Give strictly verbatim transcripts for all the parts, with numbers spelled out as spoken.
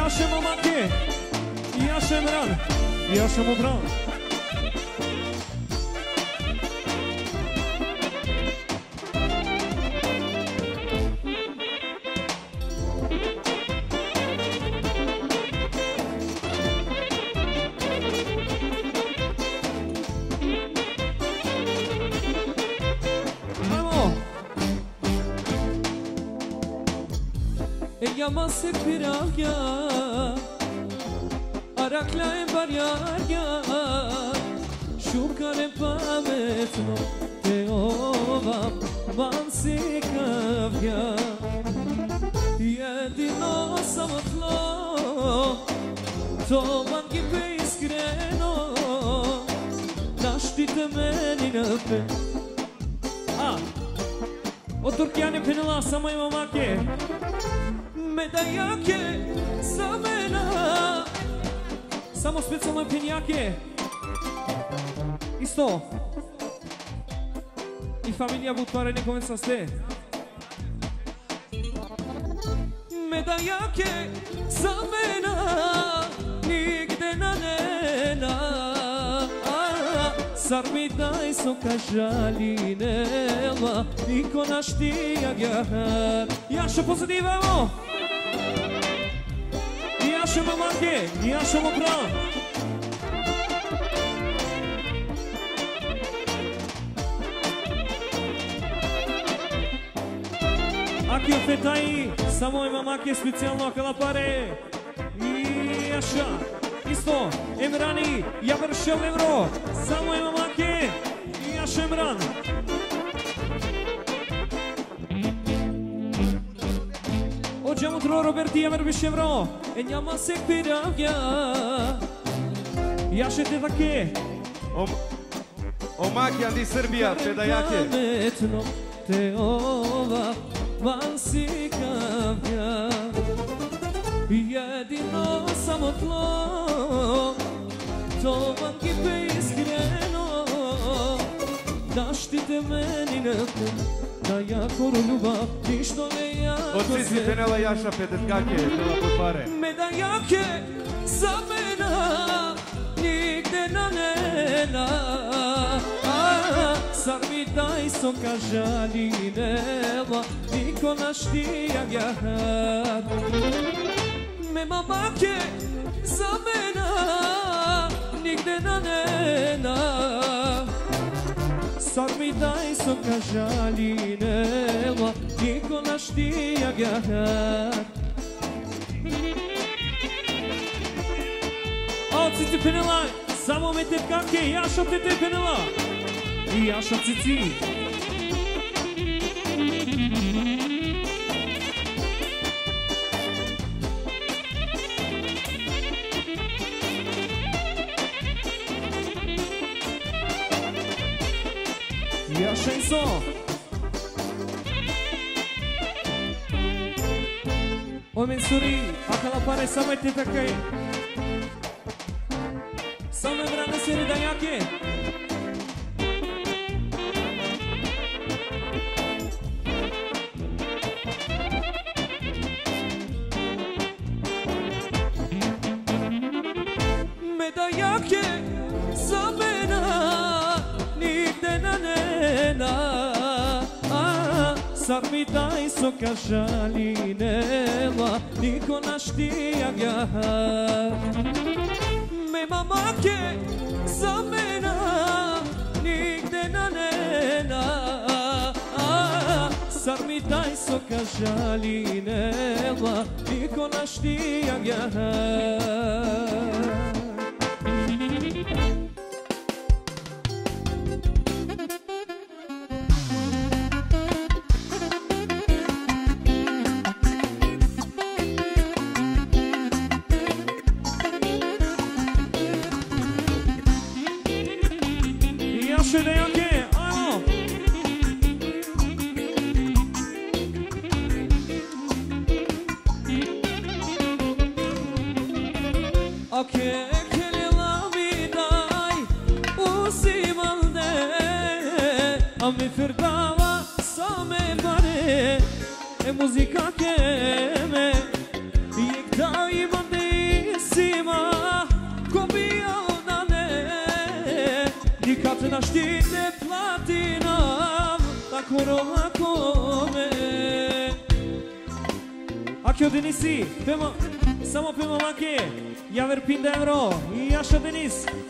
Jasze mamaki, jasze mran, jasze mu bran. Ella más se piraya, arakla en variaya, shukar en pametno, teova man se kavya, jedino samotlo, to man gibe iskreno, naštite meni na pe. A, o Turkijane penila samo ima make. Medajake za mena. Samo specijalne penjake. Isto. I familija Butare nekome sa ste. Medajake za mena. Nigde na nena. Zar mi daj soka žalineva. Niko naštija gahar. Jaše pozadivamo. Jaše mamake, jaše mu bran. Aki ofetai, samo ima mamake specijalno kalapare. I jaša, isto, emrani, ja vršel evro. Samo ima mamake, jaše emran. Oggiamo tro Roberti ja vrbiš evro. E njama se piravja. Jaše te take. Omakjan di Srbija, pedajake. Pametno te ova van si kavja. Jedino samo tlo, to vam gibe iskreno. Naštite meni na te, da jakoru ljubav, ništo ne jako se. Od Cici penela Jaša pedetkake, pela pod pare. Medajake za mena, nigde na nena. Zar mi daj soka žalineva, niko naštija gahar. Me mamake za mena, nigde na nena. Zar mi daj soka žalineva, niko naštija gahar. O, Cici penela, samo me te kake, jaša te te penela. I jaša Cici. Jaša iso. O mensuri, akala pare samo te take. Samo vrane seri danjake. Medajake za mena, nigde na nena. Zar mi daj soka žalineva, niko naštija gahar. Me mamake za mena, nigde na nena. Zar mi daj soka žalineva, niko naštija gahar. Jaše dejake, ajmo. Ake kelila mi daj uzimalde, a mi firdava same bare. E muzika ke me, yek da imande naștite platinam Acolo, acome Achio Denisi, pema, samo pema make Javer pinda euro, Jaša Denis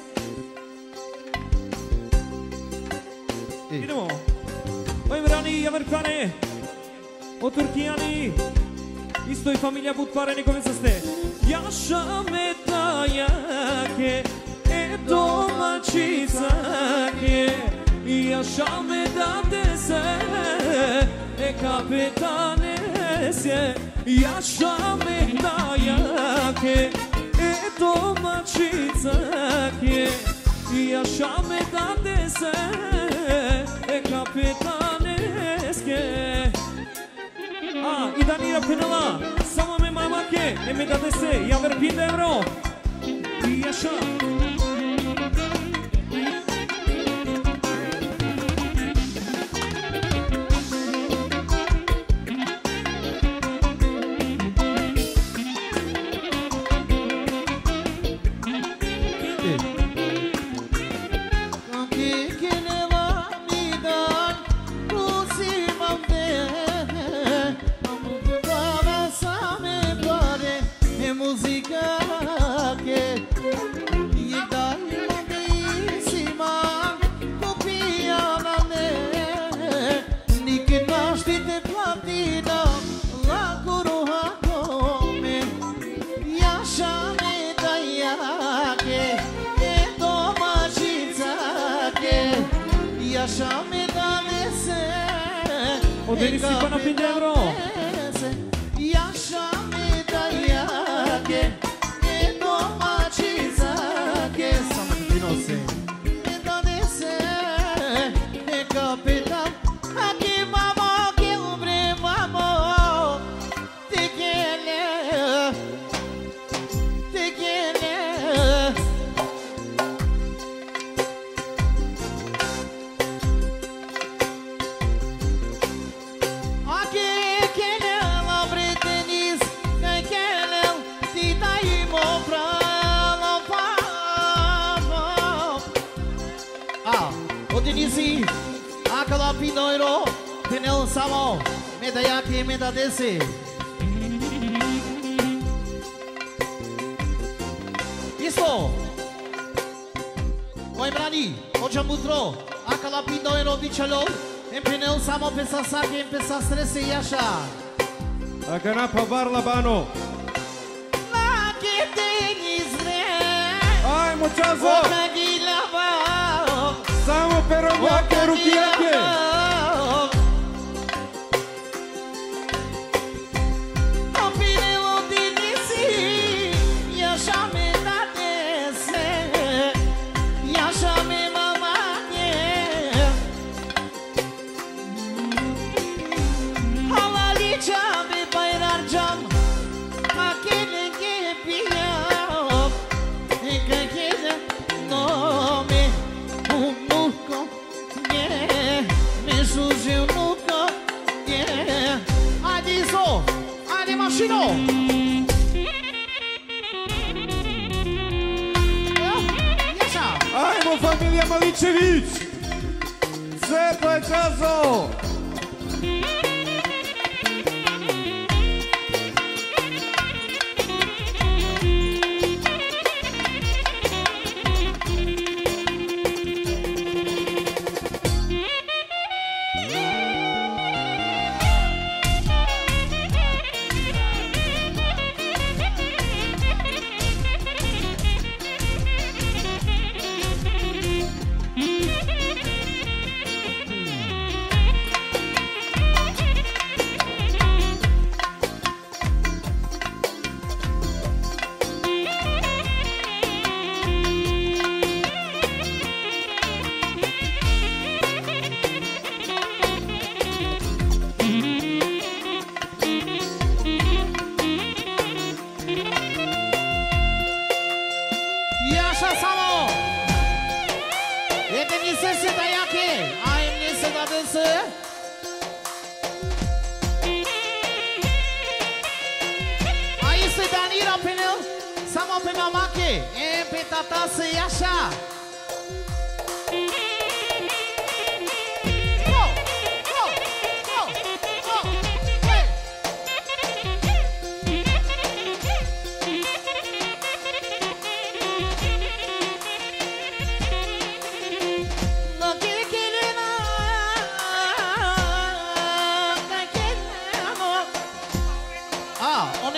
Idemo O Imrani, Javer Kane O Turkijani Isto i familija Butpare, nikome sa ste Jaša Metajake E domaćicake Jaša Medate se E kapetane se Jaša Metajake E domaćicake Jaša Medate se E kapetane se A, i Danira Penala Samo me mamake E me date se Javer pinde euro I Jaša O Denisi pa na pinde euro Jaša Metajake E domaćicake Samo ti nose Me donese E kapitan Aki mamo Kilbre mamo Te gele Te gele Denisi, acolo pinoiro, penel samo, medaiake medadese. Isto. Oi brani, hoje mutro, acolo pinoiro bichalo, em penel samo pensa saque, em pensa stresse Jaša. Akana pavar labano. Na que tenis ne. Ai, muchazo. Samo perovake, rukijake Opinelo Denisi Jaša Medate se Jaša me mamake Havalića me bajrarđam Akene ke pijam Eka keda nome Ajde mašino! Jaša! Ajmo familija Maličević! Cepa je čazo! Samo pe mamake, e pe tata se Jaša.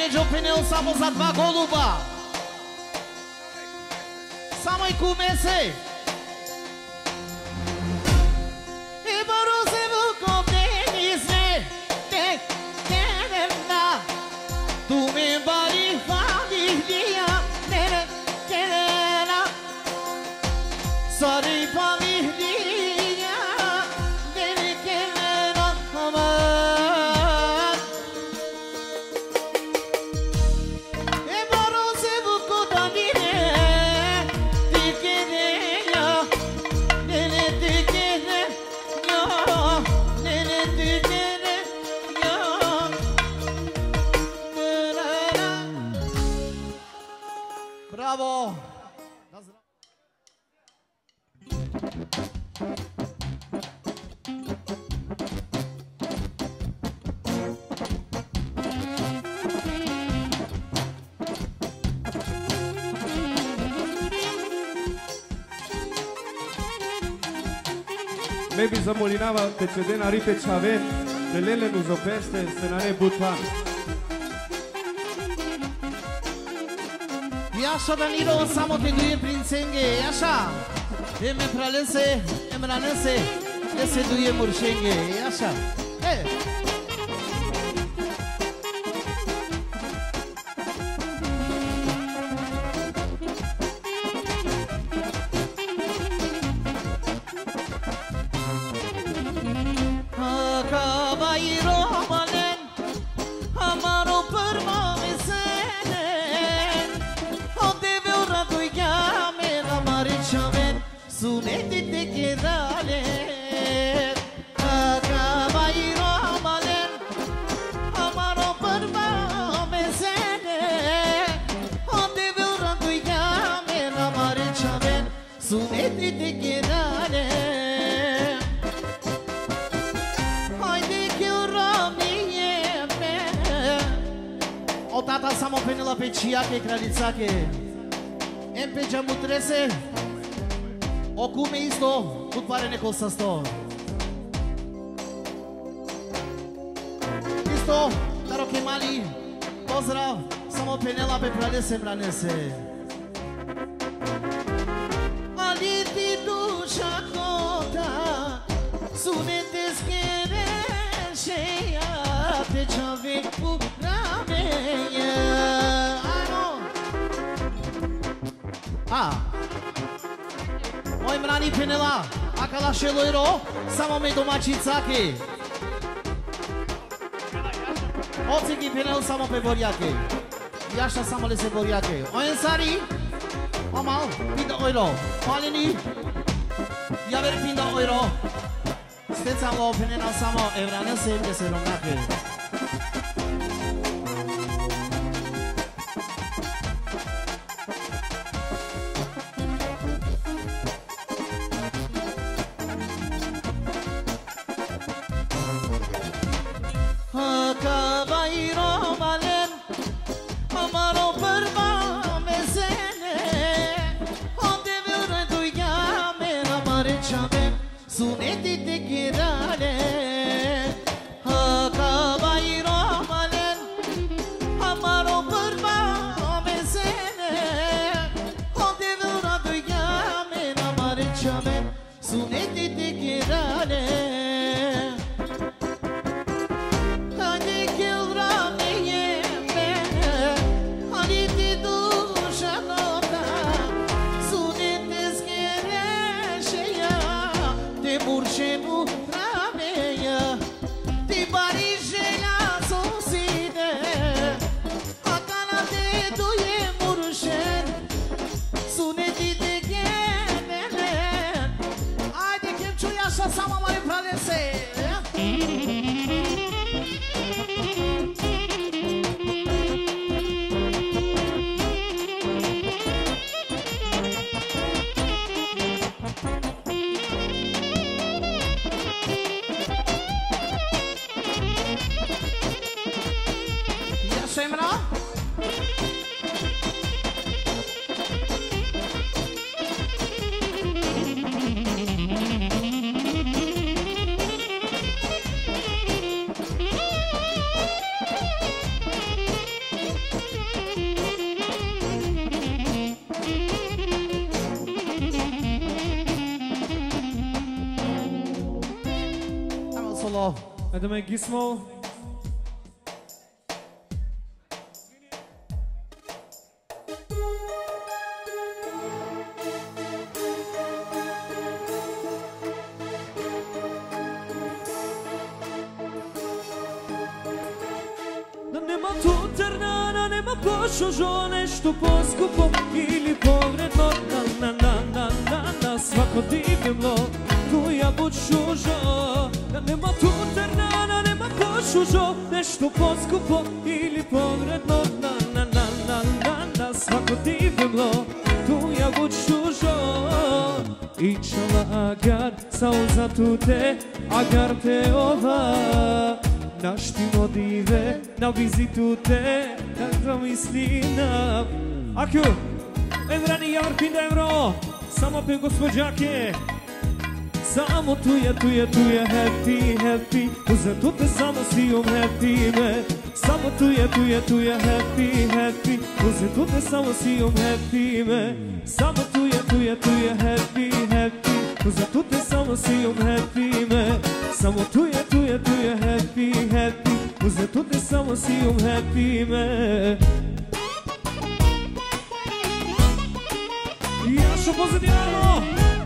Među pineo samo za dva goluba. Samo i kumese. I boru se vukom denizne. Te, terena. Tu me bari familija. Tere, terena. Sorry familija. Tere, terena. Aman. E boru se vukom denizne. Bravo! Ne bi zamolinava pe cedena ripe čaven, pelele nu zopeste, se na ne butan. E așa, Danilo, samo te duie prin țenghe, e așa. E me pralese, e mranese, e se duie murșenghe, e așa. E! O tata samo penela pe ciache, kraljicache. Em pe džamutrese. O kume isto, kud pare neko sa sto. Isto, daroke mali, pozdrav, samo penela pe pralese, mranese. Ali ti duša kota, sunete skereše, ja te čovek uprameja. A, oj mrani penela, akala šelojro, samo me domaćicake. Ociki penel samo pe borjake. Jaša samo le se borjake. Ojen sari, omal, pinda ojro. Malini, javer pinda ojro. Steca lo penena samo evrane se evde se romnake. Sunete te cherale, ha cabai Ideme Gizmo. Nema tu ternana, nema pošožo, nešto poskupo ili povredno. Na, na, na, na, na, na, svako divno, tu ja bud šužo. Da nema tu ternana, nema pošožo, nešto poskupo ili povredno. Na, na, na, na, na, na, svako divno, tu ja bud šužo. Inšala agar, sauza tu te, agar te ova. Naš ti modive, na vizitu te, kakva misli na... Akju, Emrani Javrpinda Evro, samo pe gospođake. Samo tu je, tu je, tu je happy, happy, zato te samo sijom happy me. Samo tu je, tu je, tu je happy, happy, zato te samo sijom happy me. Samo tu je, tu je, tu je happy, happy, zato te samo sijom happy me. Samo tu je, tu je, tu je happy, happy, zato te samo sijom happy me. Jašo pozadijano!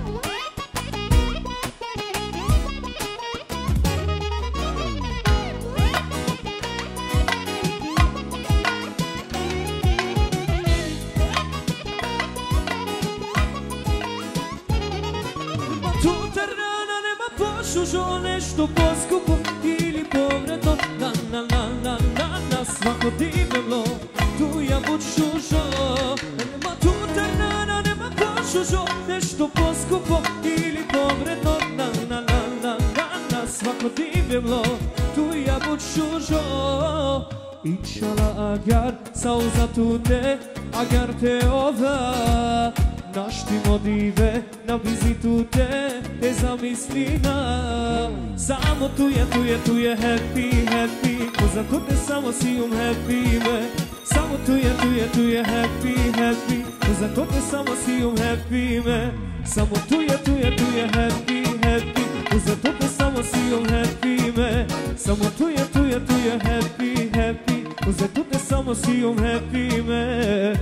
Šužo nešto poskupo ili povredno. Na, na, na, na, na, na, svako divno, tu ja bud šužo. Nema tu ternana, nema pošužo, nešto poskupo ili povredno. Na, na, na, na, na, na, svako divno, tu ja bud šužo. Inšala agar, sauza tu te, agar te ova. Naš ti modive, na vizitu te, te zamisli na. Samo tu je, tu je, tu je happy, happy, zato te samo sijom happy me. Samo tu je, tu je, tu je happy, happy, zato te samo sijom happy me. Samo tu je, tu je, tu je happy, happy, zato te samo sijom happy me. Samo tu je, tu je, tu je happy, happy, zato te samo sijom happy me.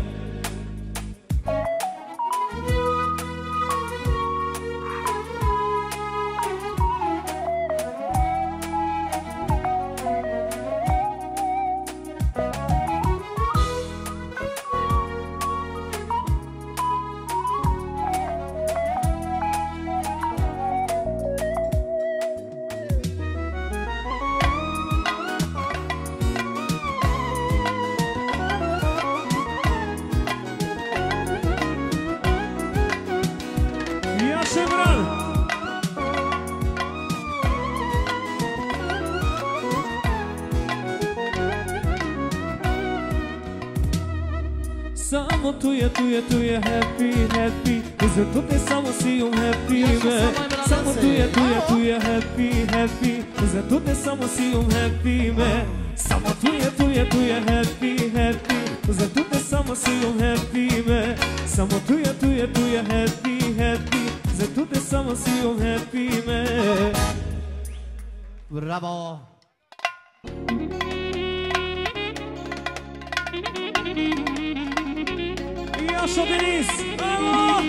Samo tu je, tu je, tu je happy, happy, zato te samo sijom happy me. Samo tu je, tu je, tu je happy, happy, zato te samo sijom happy me. Samo tu je, tu je, tu je happy, happy, zato te samo sijom happy me. Samo tu je, tu je, tu je happy, happy, zato te samo sijom happy me. Bravo! Jašo Denis, bravo!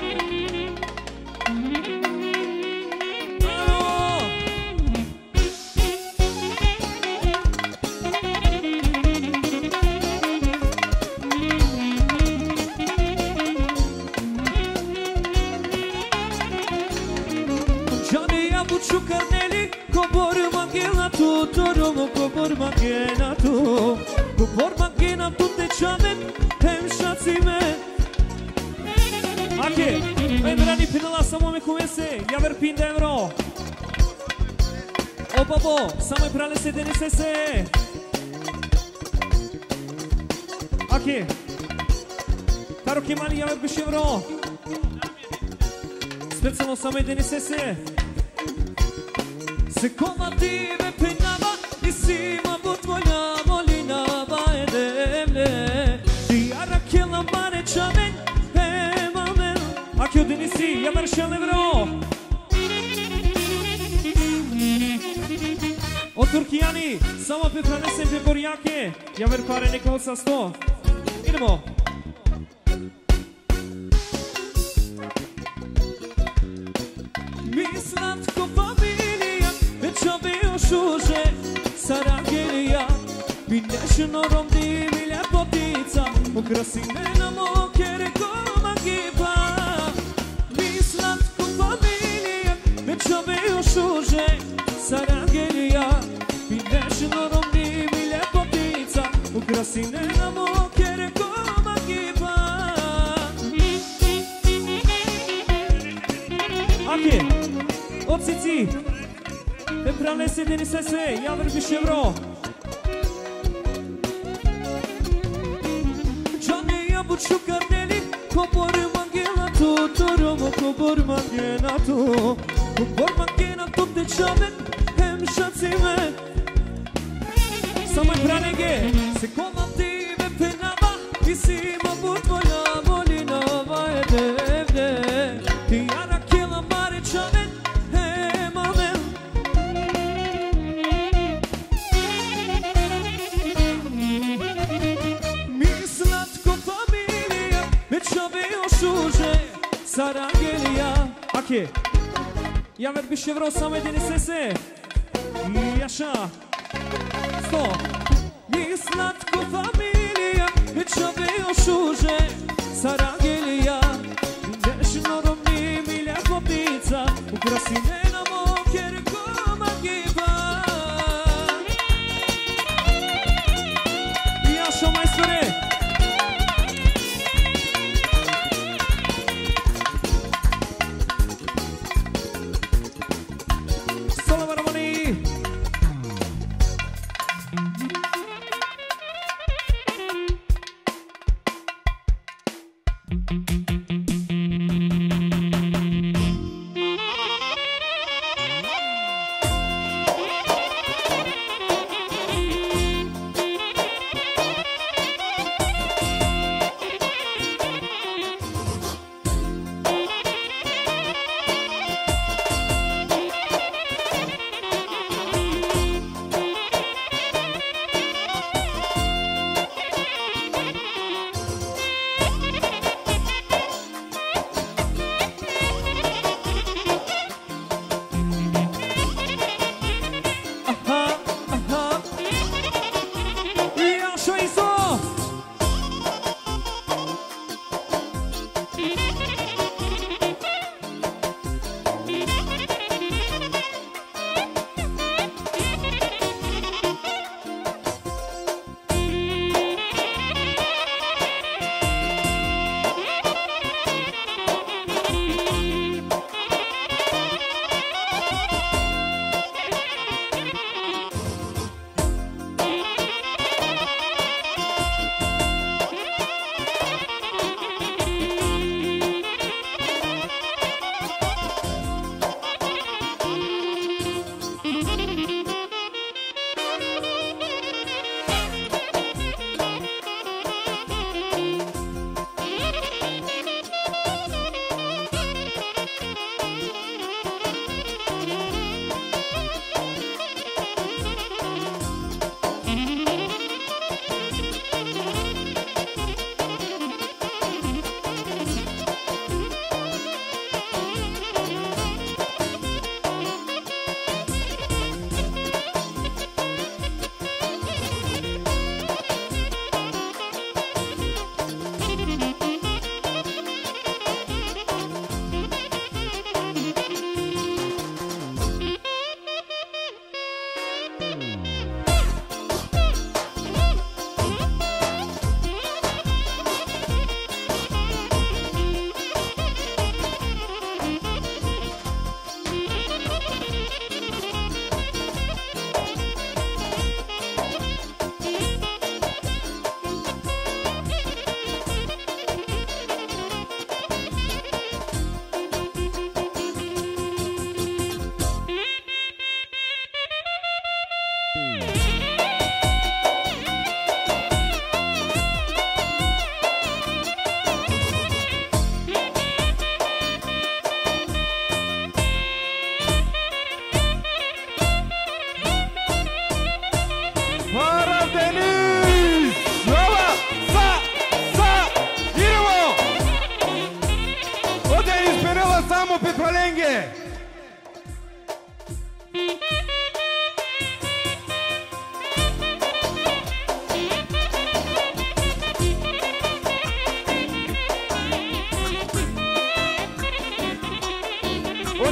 Bravo! Gianni Abucciu Carnelli, cobor manghena tu, toromo cobor manghena tu, cobor manghena tu te ciamen, hem șațime. Ake, Emrani până la să mă comece, Javrpinda Evro. O babo, să mai prale se denisese. Ake, Taro Kemali Javrpiš Evro. Specijalno să mai denisese. Se combative penava, isima butvoja molina baedemle. Diara kela mare chamen, hemamen. Akio Denisi, Javršel Evro. Turchiani, samo pe Franese pe Boriache. Ja ver pare Nicol sa sto. Idemo. Mi slatko familija, već ove ošuže, Saragelija, mi nešnorom divi ljepotica, ukrasi me na mokere koma kipa. Mi slatko familija, već ove ošuže, Saragelija, mi nešnorom divi ljepotica, ukrasi me na mokere koma kipa. Ake, oțiții, pe pralese de nisese, ia vrbi șevro. Gianni ia buciu cardeli, cobor manghena tu, toromo cobor manghena tu, cobor manghena tu de ciamen, hem șațime. Să mai praneghe, se comantive pe nava, isi mă burt voia molina vai devne, ti ara chela mare ciamen, hem amen. Saragelija, Ake, ja ver biše vreo samo jedini sese. I așa, sto. Mi slatko familija, već ove ošuže. Saragelija, nešnorom ni mi ljepotica, ukrasi me na moker koma kipa. I așa, majstore.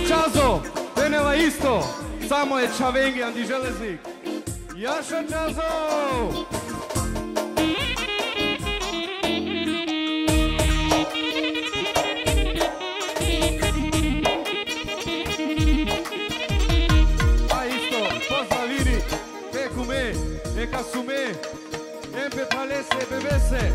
Čazo, Denela isto, samo je Čavengi, Andi Železnik. Jaša Čazo! A isto, pozdrav Iri, Peku me, Eka su me, Empe palese, bebese.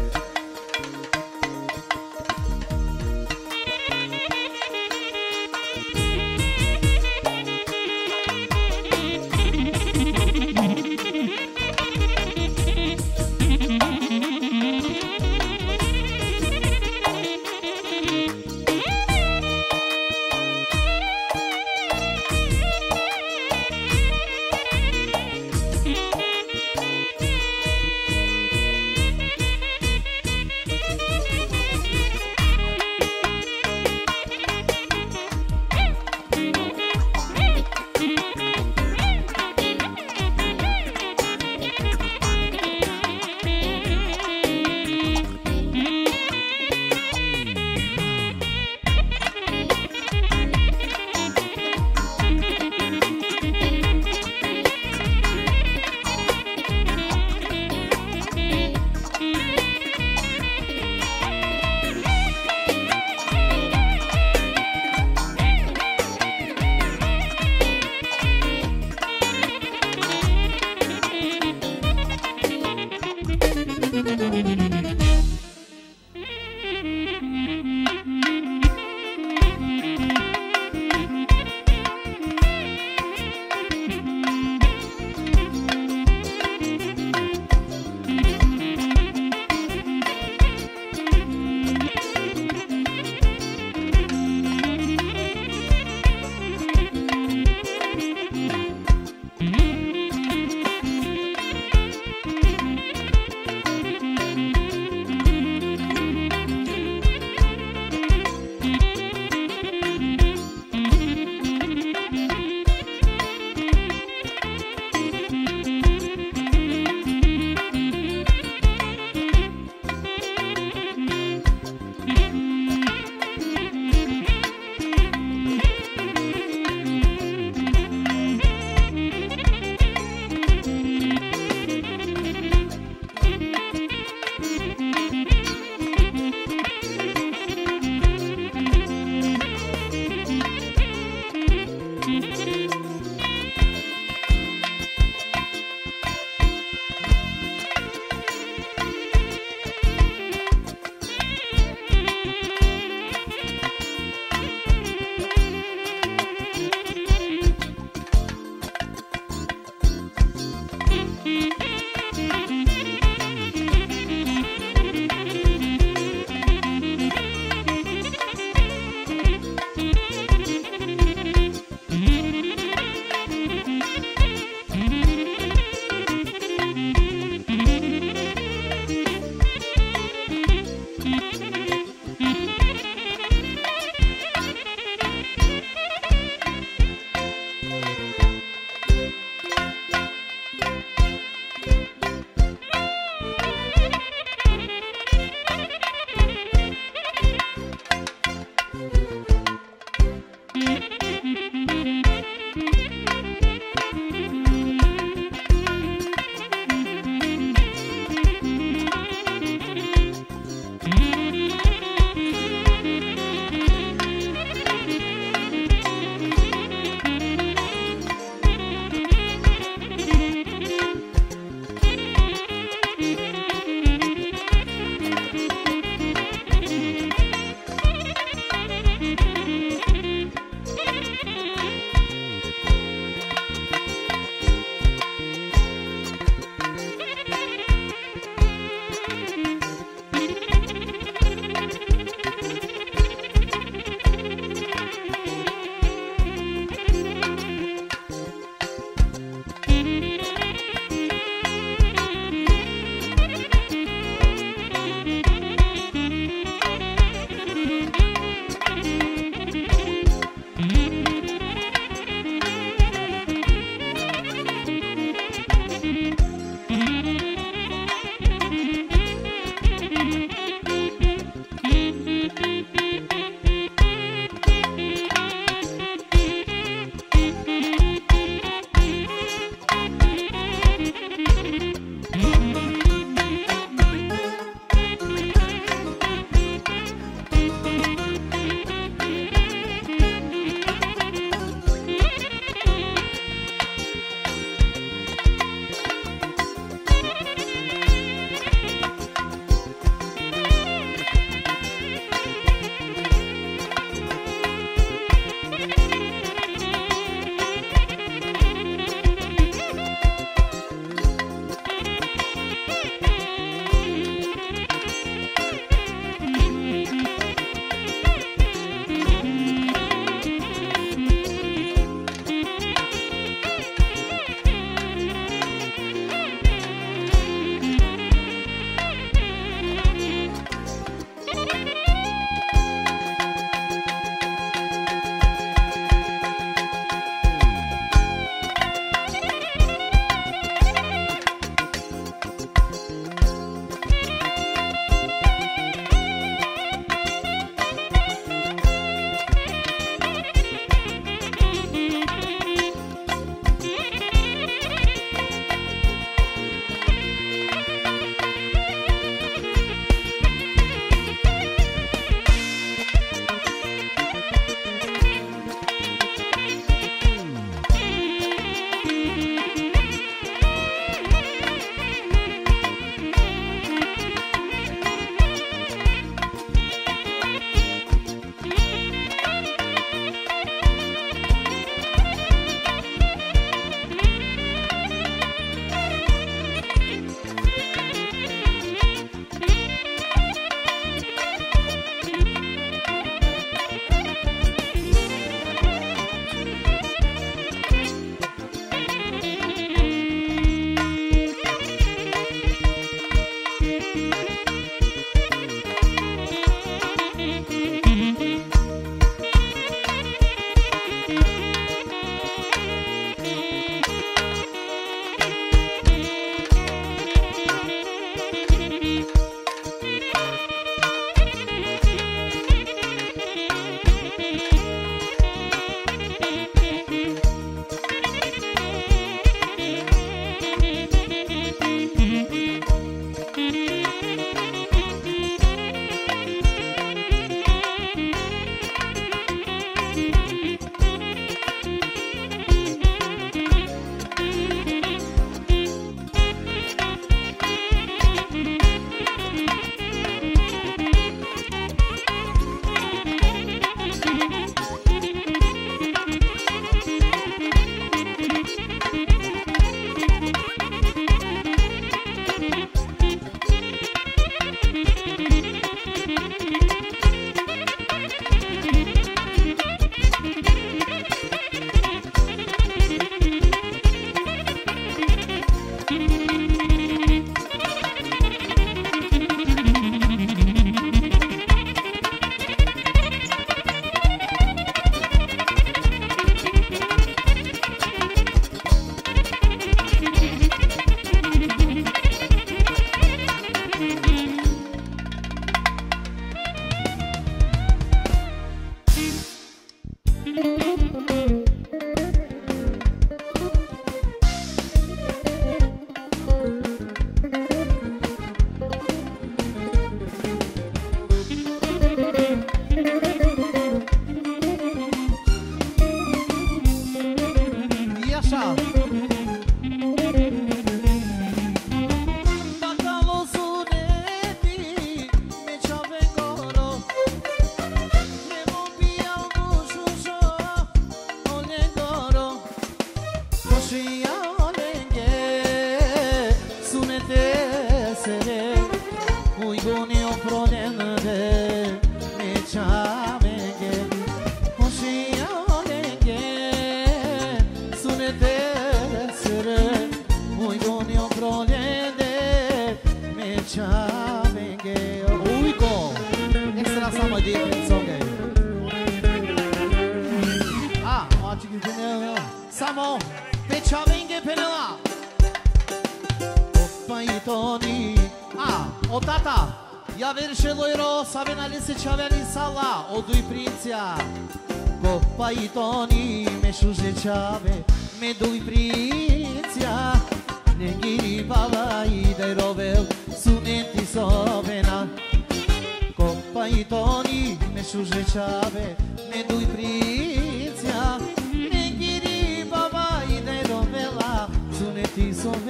Paitoni me shuzechave me dui prinția Negiri bavai de rovel suneti sovena Ko paitoni me shuzechave me dui prinția Negiri bavai de rovela suneti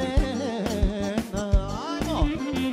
sovena Ajmo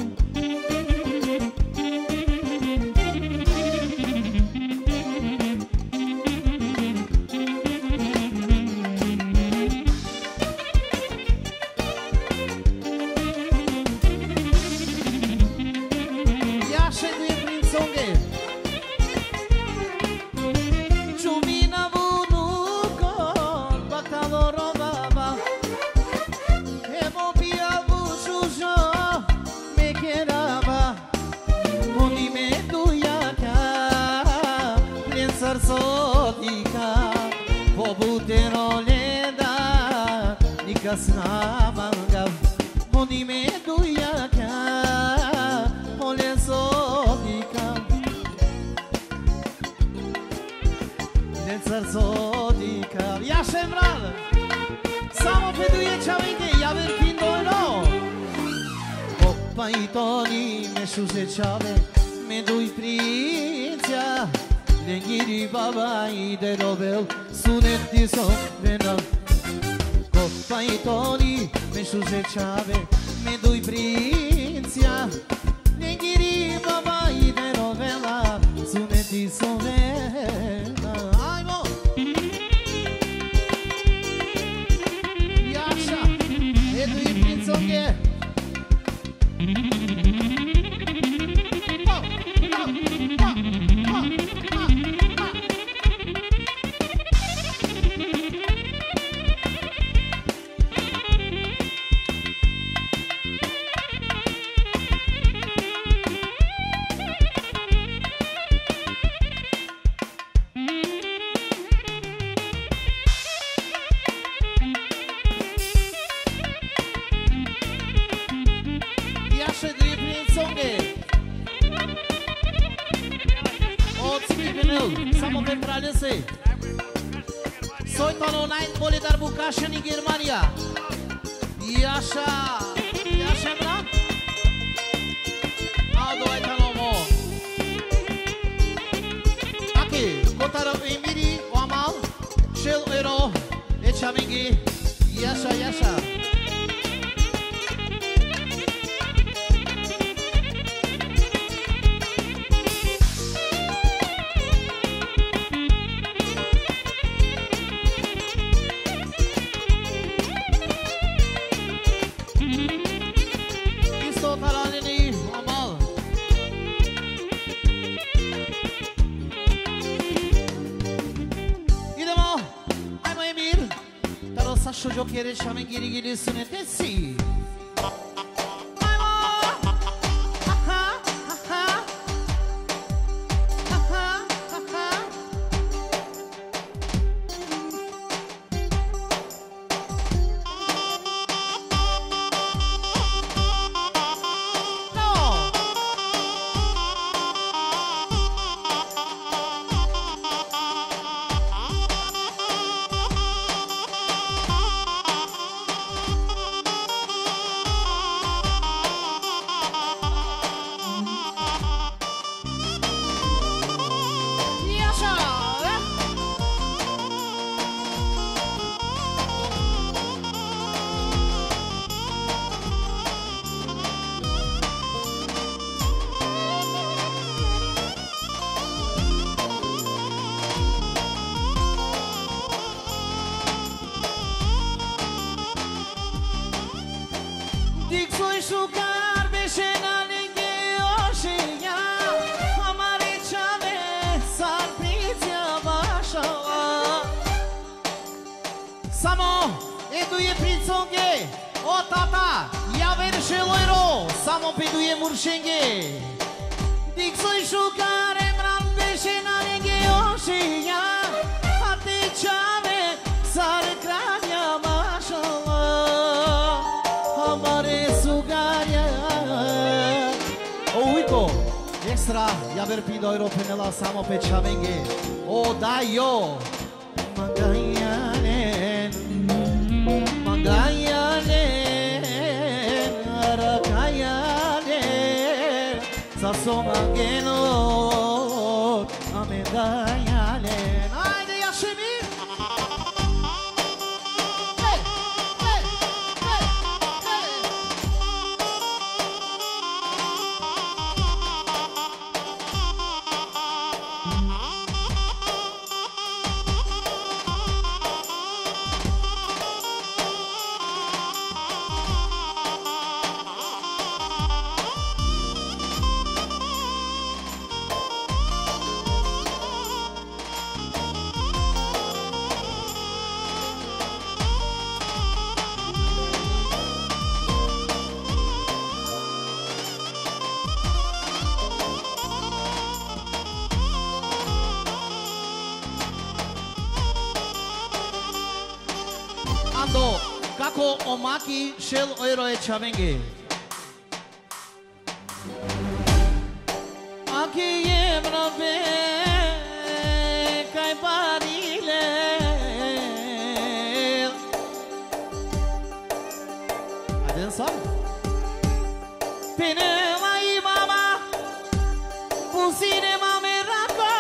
Sna manga moni me duya ka mole sodika Lențar sodika Ja šemral Samo peduje čavenge ja ver pindolo Oppa I toni me šužečave me duj prinția Negiri baba I de rovel suneti sovena Paitoni me shuzechave me dui prinția Negiri babai de novela suneti sovena Hai mo Iașa e dui prințonghe Soitan online boli dar Bukașeni Germania Iașa Iașa bran Ado aitanomo Aki Kotaro Emiri Oamal Shell Ero Echamingi Iașa Iașa Shojo kere shame giri giri sunete si Dixoi shugar beshena linge oshia Hamare chave sarpizia basha Samo eduje pritsonge O tata Javer sheloiro Samo peduje murshenge Dixoi shugar emran beshena linge oshia Ate chave sarkranya basha Extra, Javer pido europenela samo pe chavenge O daio Mangayanen Mangayanen Arakayanen Sasomangeno Amengayanen Haydi Yaşemi Kako omaki shell oiro e chavenge Aki yemra be kai parile Adın sal Pene mai mama Pusine mame rako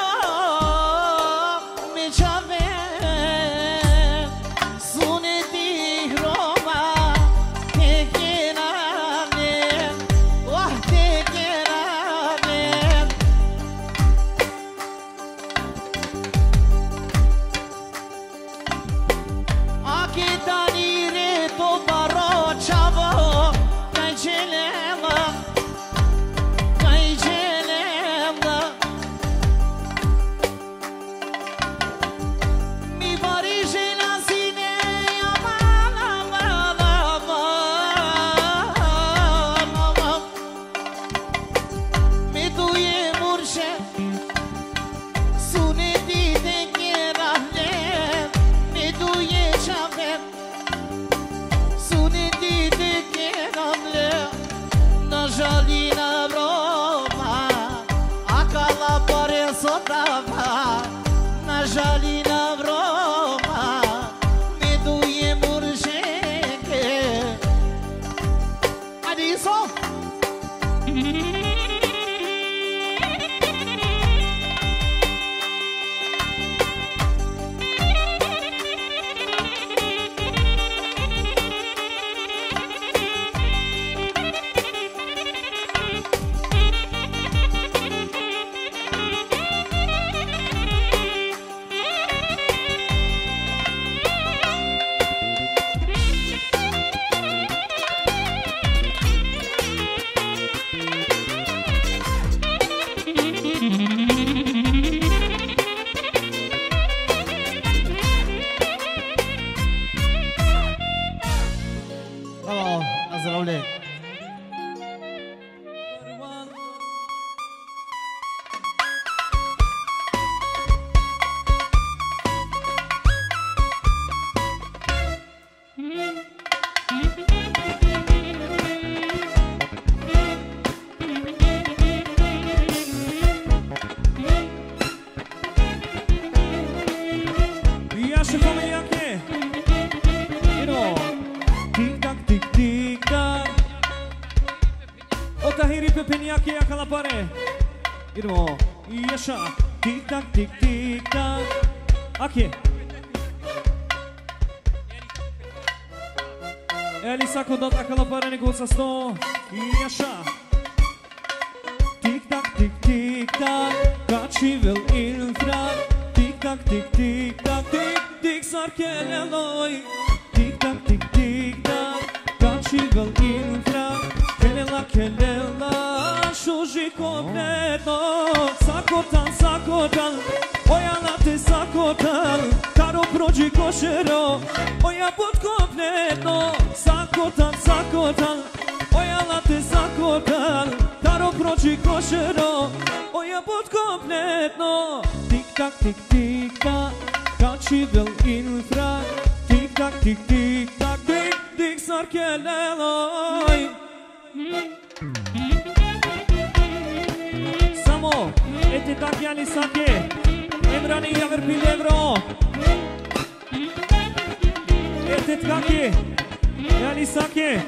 Me chave Tic tac tic tic tac. Aqui. Elisa cu data că la pare negoța sto. E așa. Tic tac tic tic tac. Cacivel infrat. Tic tac tic tic tac. Tic tic sarchele noi. Tic tac tic tic tac. Cacivel infrat. kompletno Sakotan, sakotan Ojala te sakotan Karo prođi košero Oja pod kompletno Sakotan, sakotan Ojala te sakotan Karo prođi košero Oja pod kompletno Tik tak, tik tik tak Kači vel infra Tik tak, tik tik tak Tik tik sarkeleloj Samo Ete tak jali sake Emrani javer pil evro Ete tkake Jali sake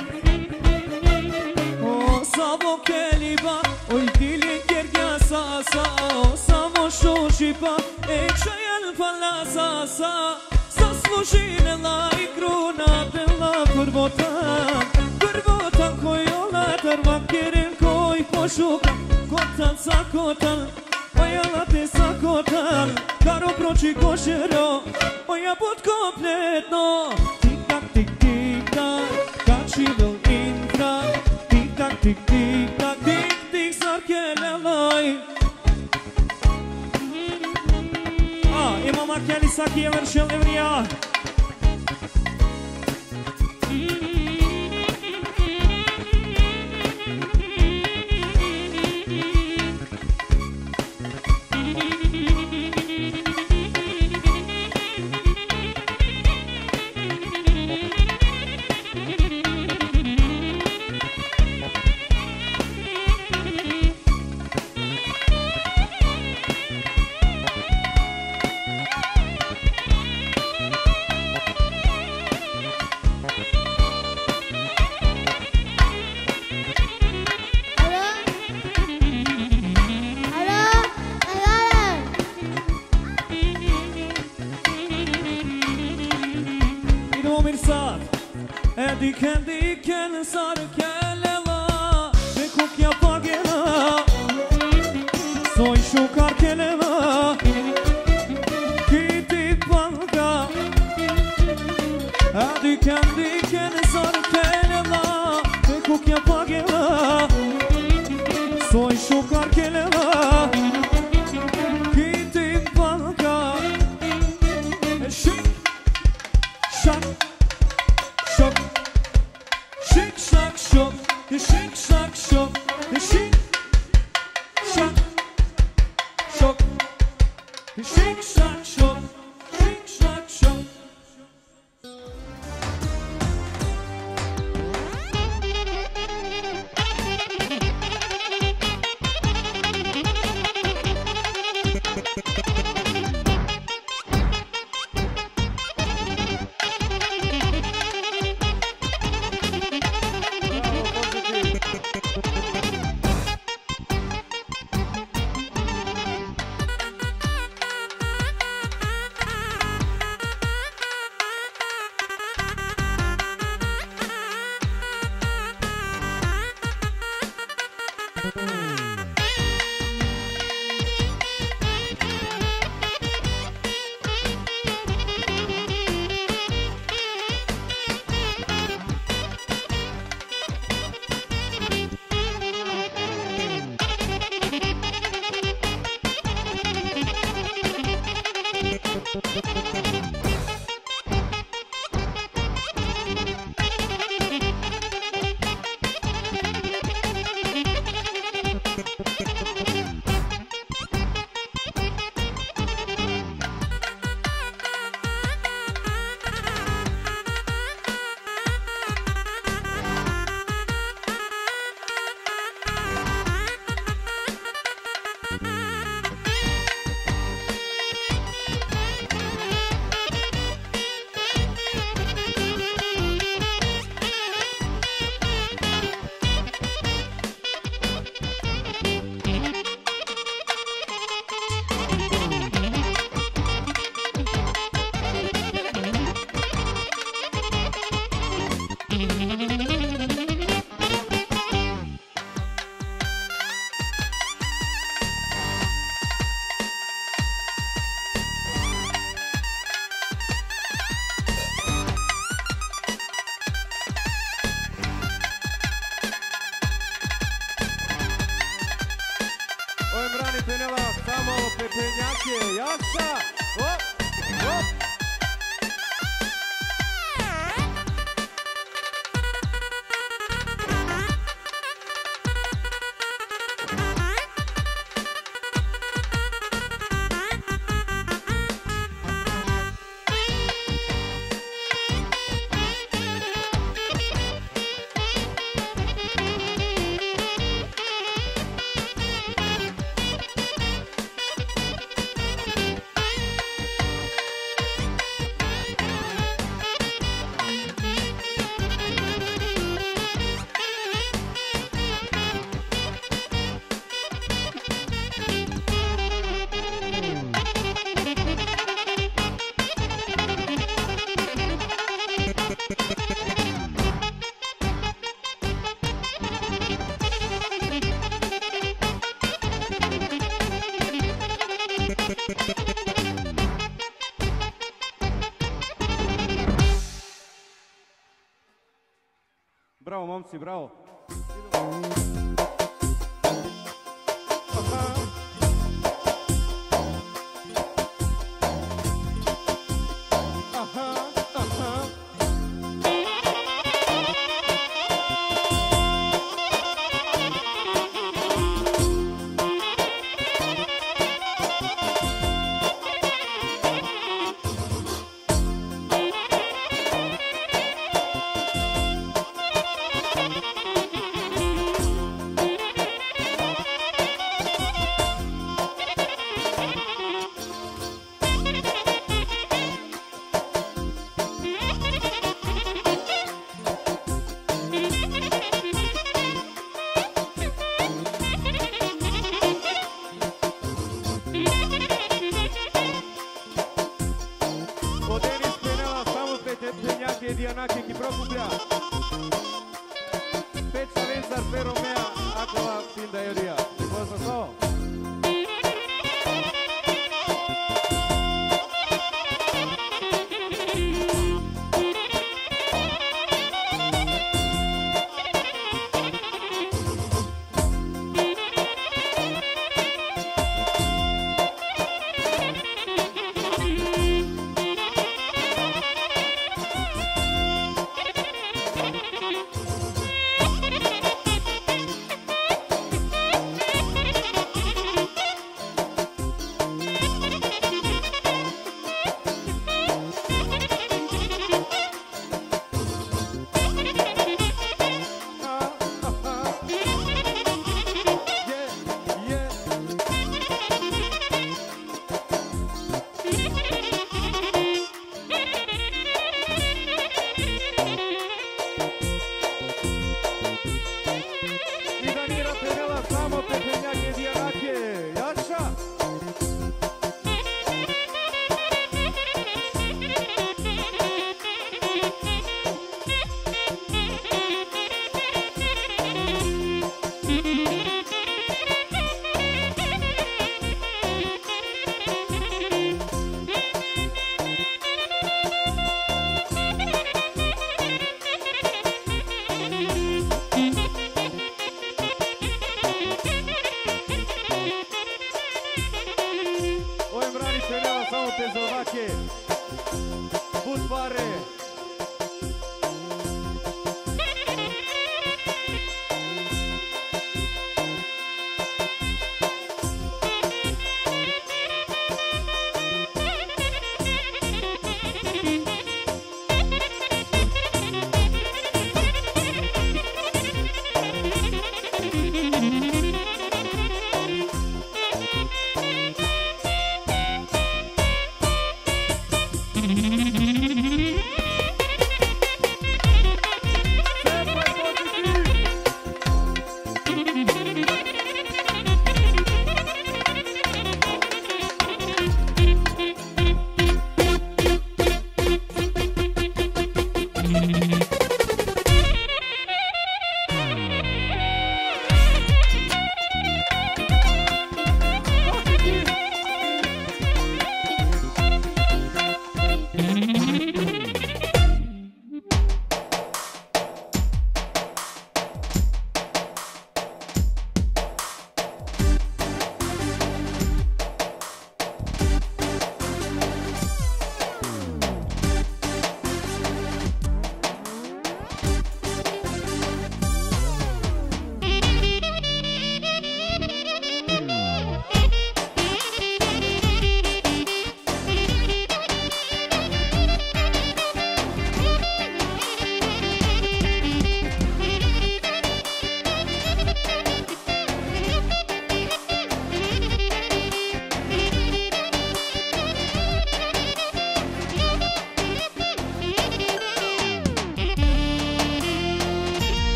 O samo keliba Oj dili kerga sasa O samo šošipa E čajal pala sasa Zaslužine la igruna Bela prvotan Prvotan koji olatar Vakirin koji pošuka Kotan sakotan Ojala te sakotan Karo proći košero Oja pod kompletno Tik tak tik tik tak Kači vel infra Tik tak tik tik tak Tik tik sarkeleloj A, imam akjali saki je vršel evrija Diken diken sarkelela Ve kokya pagela Soy şukar kelema Kiti palga Diken diken sarkelela Ve kokya pagela Soy şukar kelema Kiti palga Şik Şak Şok Shake, shake, shock, the shake, shake, shock, the shake, shock, shock, the shake, shake, shock, shake, shake, shock. Penjače, Jakša! Op, op! Bravo, momci, bravo.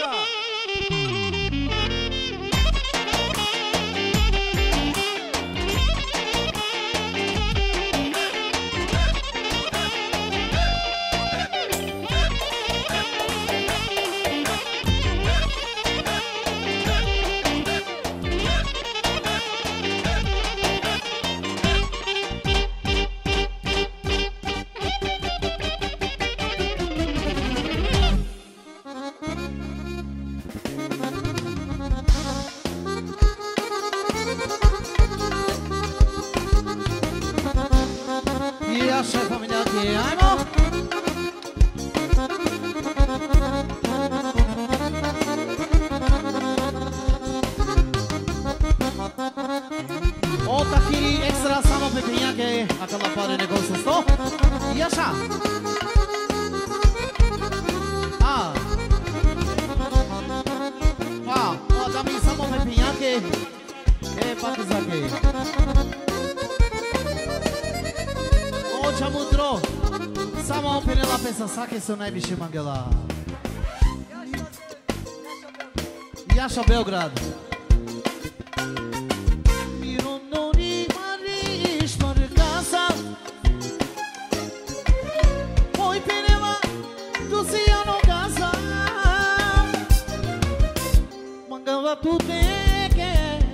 Sake su najviše Mangela. Jaša Beograd. Mironori Mariš Margasa. Moj peneva tu si ano gasa. Mangala tu teke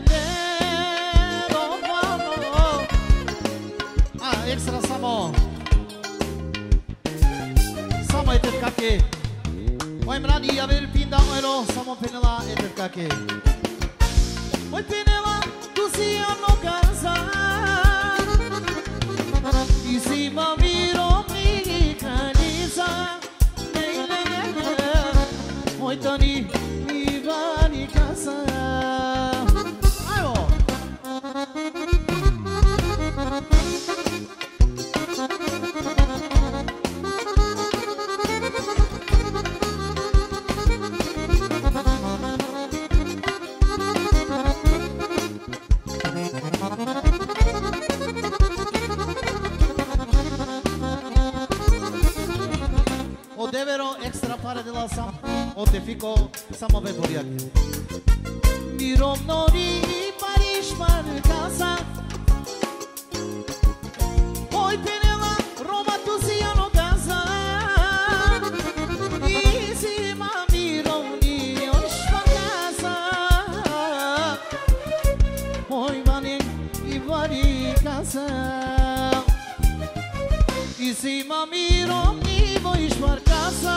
lero vano. A ekstra samo. Samo etet kake. Oj mrani javer pinda ojro samo penela etet kake. Oj penela tu si ano gasa. I si mamiro mi kraljica. Oj tani mi vani kasa. Ajmo. Dela sam, o te fico samo pe boriache. Mirom nori Paris Margasa. Oi penela Roma tu si ano gasa. Isi ma mirom ni osh Margasa. Oi vane i vari casa. Isi ma mirom ni osh Margasa.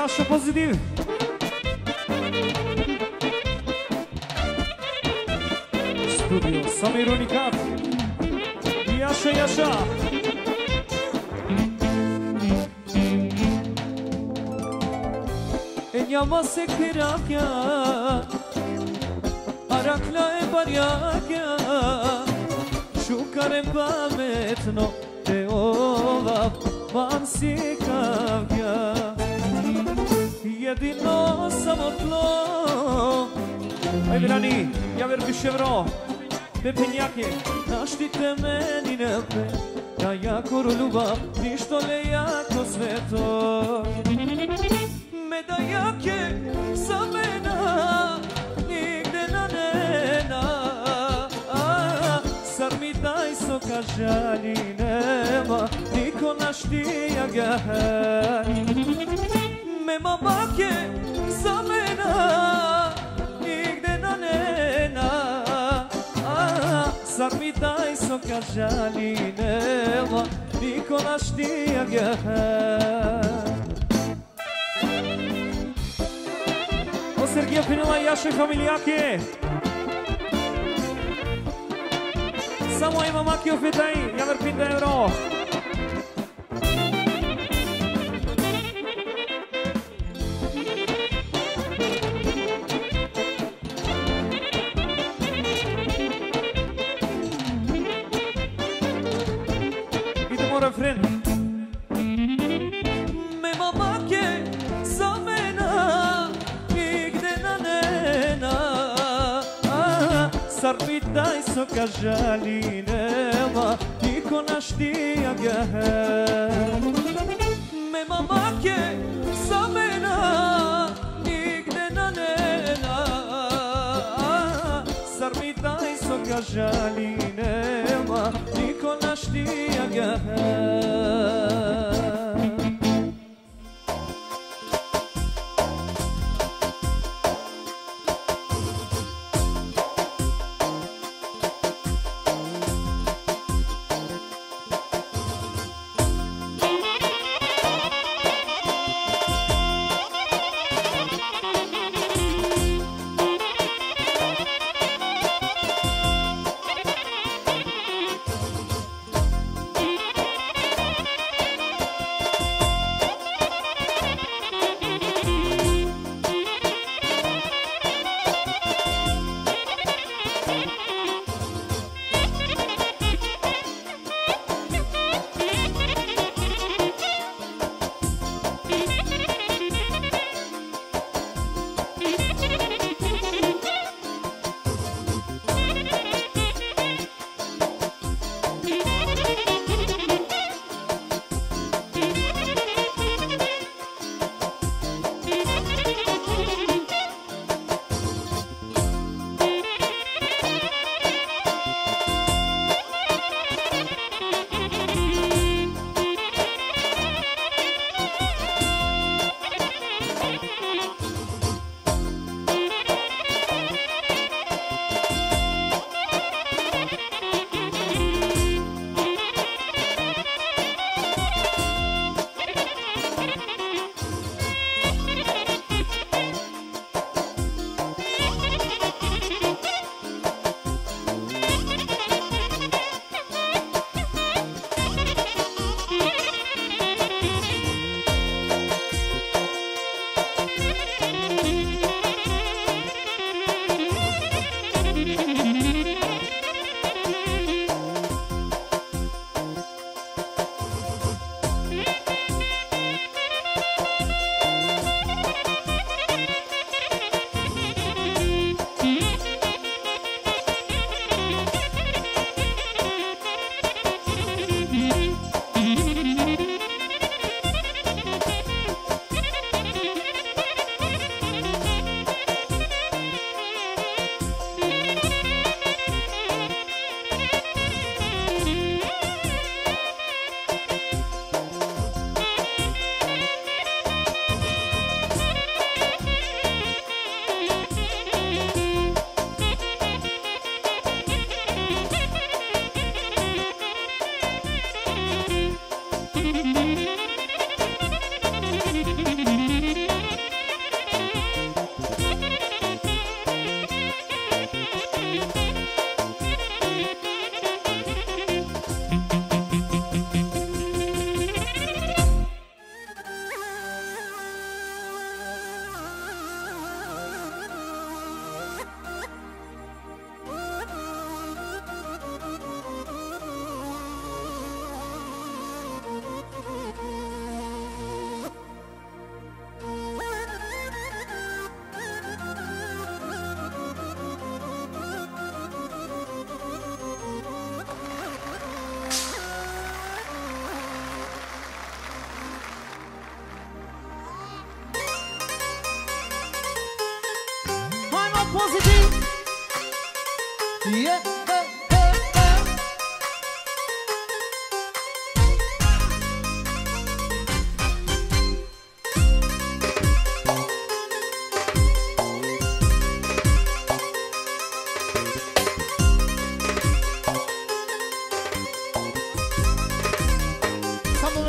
Jašo pozitiv. Studio Samir Unikat. Jaša, Jaša. E njama se kirakja, arakla e barjakja, šukare pametno, te ova vam si kavja. Jedino samo tlo. Ajme Rani, javer biševro, pepenjake, naštite meni nepe, da jako ljubav, ništo le jako sve to. Medajake za mena, nigde na nena, zar mi daj soka žali nema, niko naštija ga. Me mamake za mena, nigde na nena, zar mi daj soka žali nema, niko naštija ga. Sergija Pinela i Jaše familijake. Samo ima maki ofitaj, javer pinda euro. Idemo refren. Me mamake za mena, zar mi daj soka žali nema, niko naštija ga. Me mamake za mena, nigde na nena, zar mi daj soka žali nema, niko naštija ga.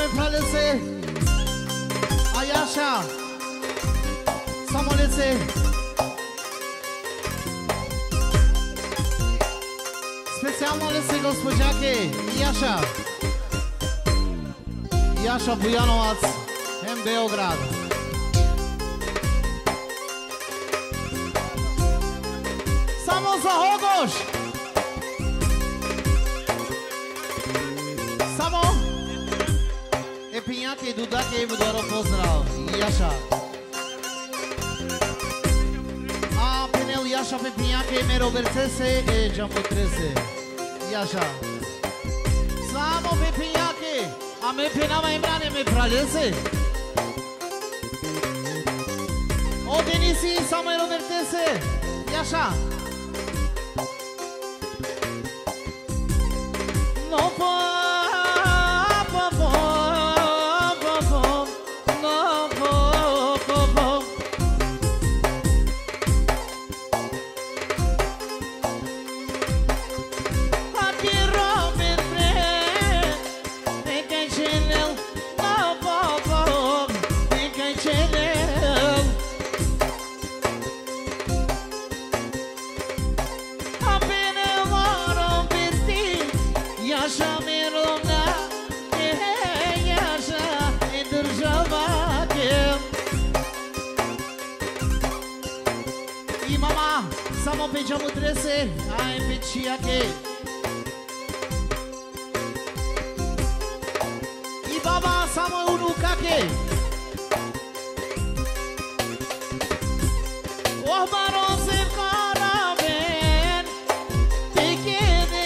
me pralese. Ayasha. Samolese. Specjalno lese gospođake. Jaša. Jaša Bujanovac. M Beograd. Samo za Hogoš. Samo. Epinjake i Dudake i Budoro pozdrav. Jaša. A Penel Jaša Pepinjake i Mero Bercese e Džambo Trese. Jaša. Samo Pepinjake. A me penama Imrane me pralese. O Denisi samo Mero Bercese. Jaša. No po po po po po no po po po Aki Robert Bre e kai chelel no po po e kai chelel Apene moro perti Jaša Mirona, e Jaša e državake. I mama, samo pe Džambo Trese, a e pe Čijake. I baba, samo e unukake. Oh, baron se karaben, te kede.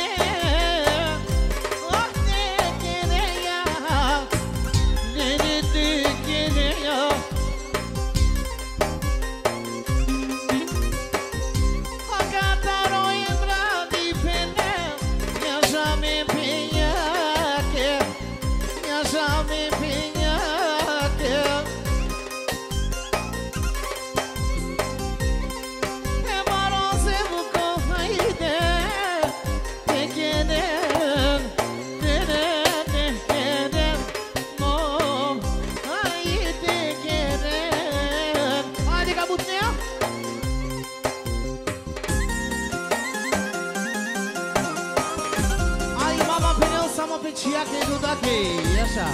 Čijake i Dudake, Jaša.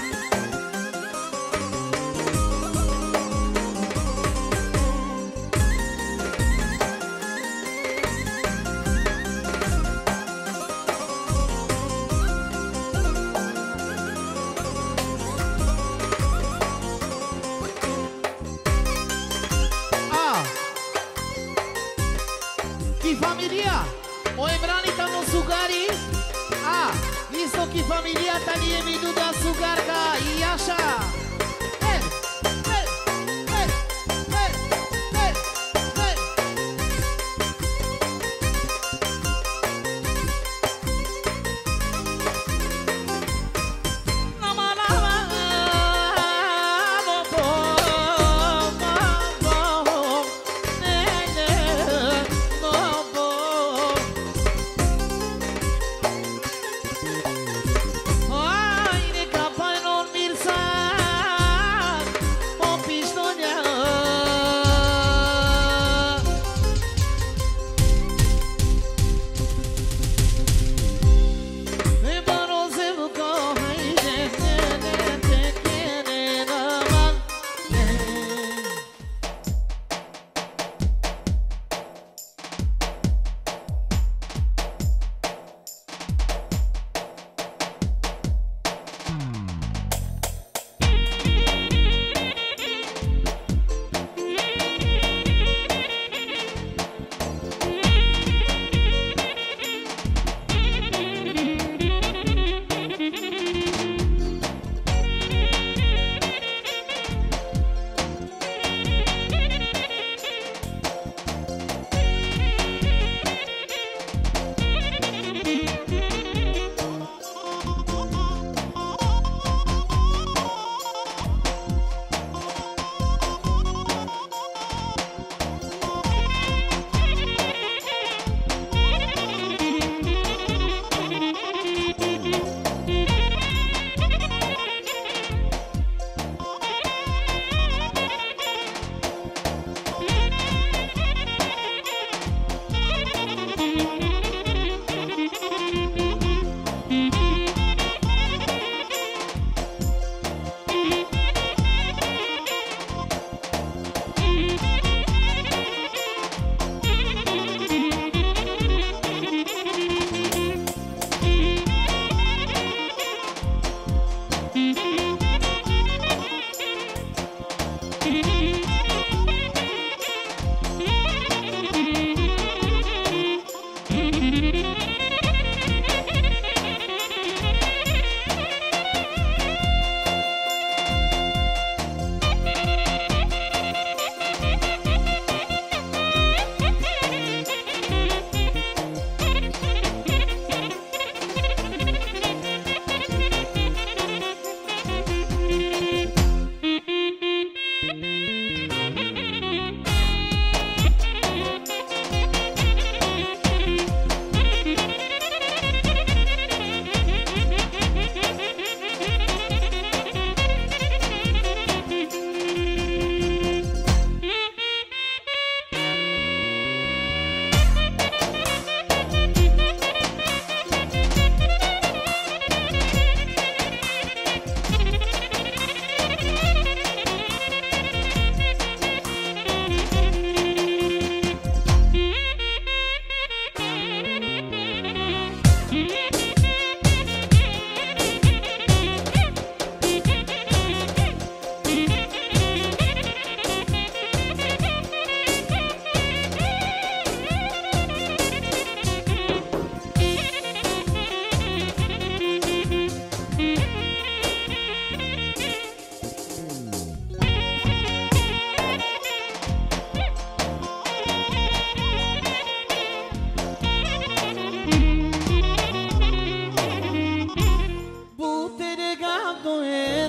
A i familia, o Emrani tamo sugari. A isto ki familia tani mi Duda Sugarka i Jaša. Hey, hey, hey, hey, hey, hey. Nama nama no po po po ne ne no po. Ai, ne capa non mirsa.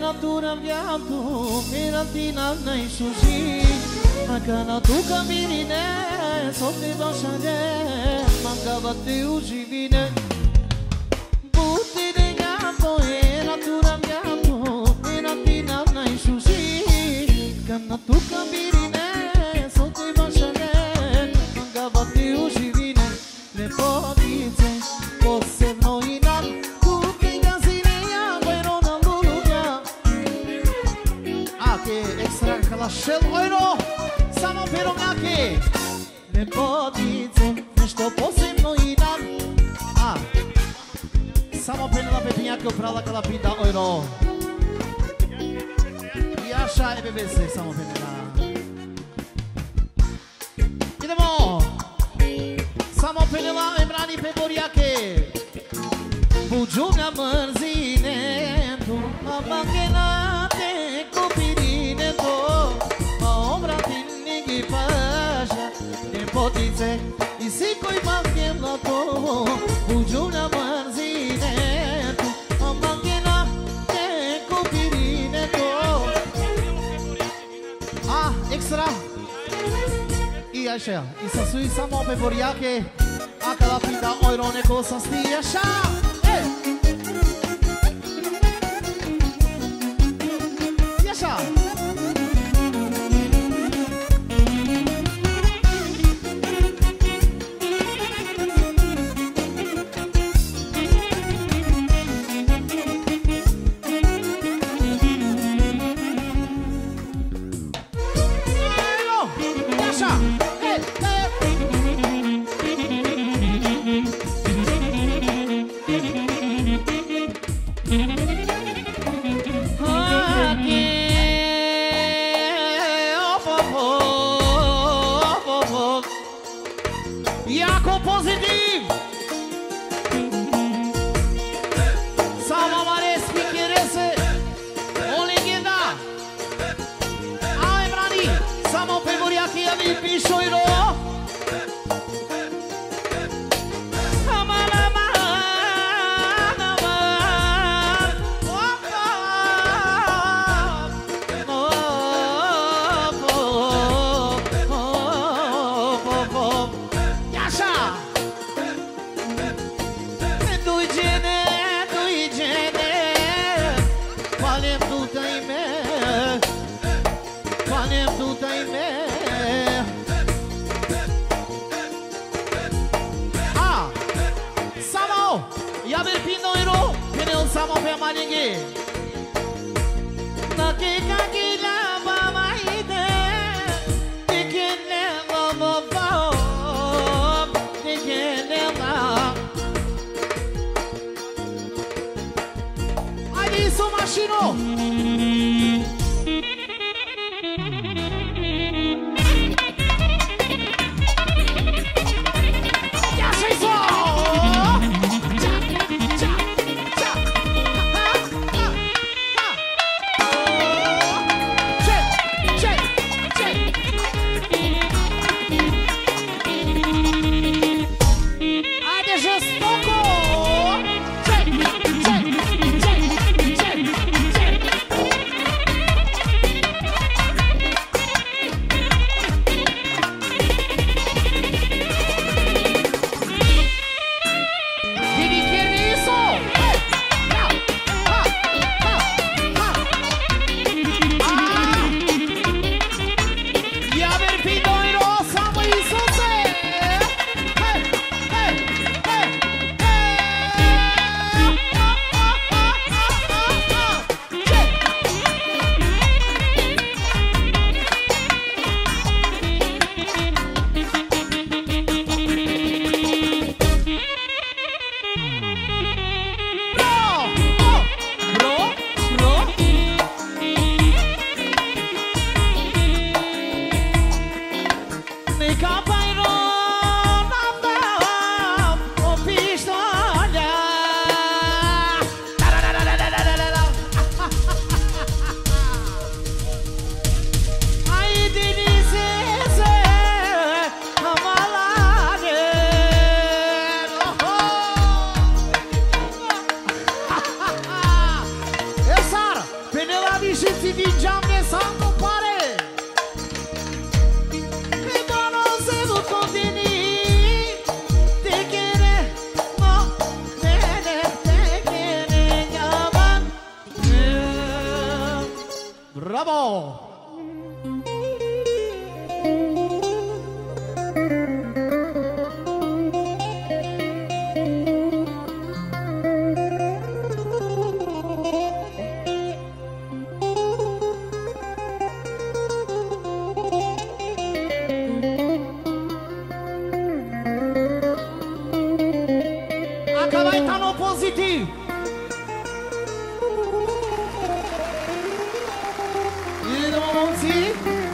natura viato e la tina nei sushi Macana tu cammine sotto i basciare mancava te uscivine butti di gatto e natura viato e la tina nei sushi Macana tu cammine sotto i basciare mancava te uscivine le podize fosse noi nan tutti gazineia guero na luga ah che extra cala shell euro samo pero ngake le podize nešto posebno i nan ah samo pena la pepinha que pra la cala pinta euro e acha e B B C samo pena idemo samo pena la Emrani pe Boriache Bugiunga mărzine tu ma machinate copirine tu ma ombra tinigi pasha ne potice i si coi machin la tu Bugiunga mărzine tu ma machinate copirine tu ah extra e așa i sa sui samo pe Boriache Acala pinda oirone cosa stia așa e așa Check, check, check, check, check. di giamne sanno pare e non se lo continui te quiere no te te quiere llaman bravo. Positiv. Jeder Moment sie.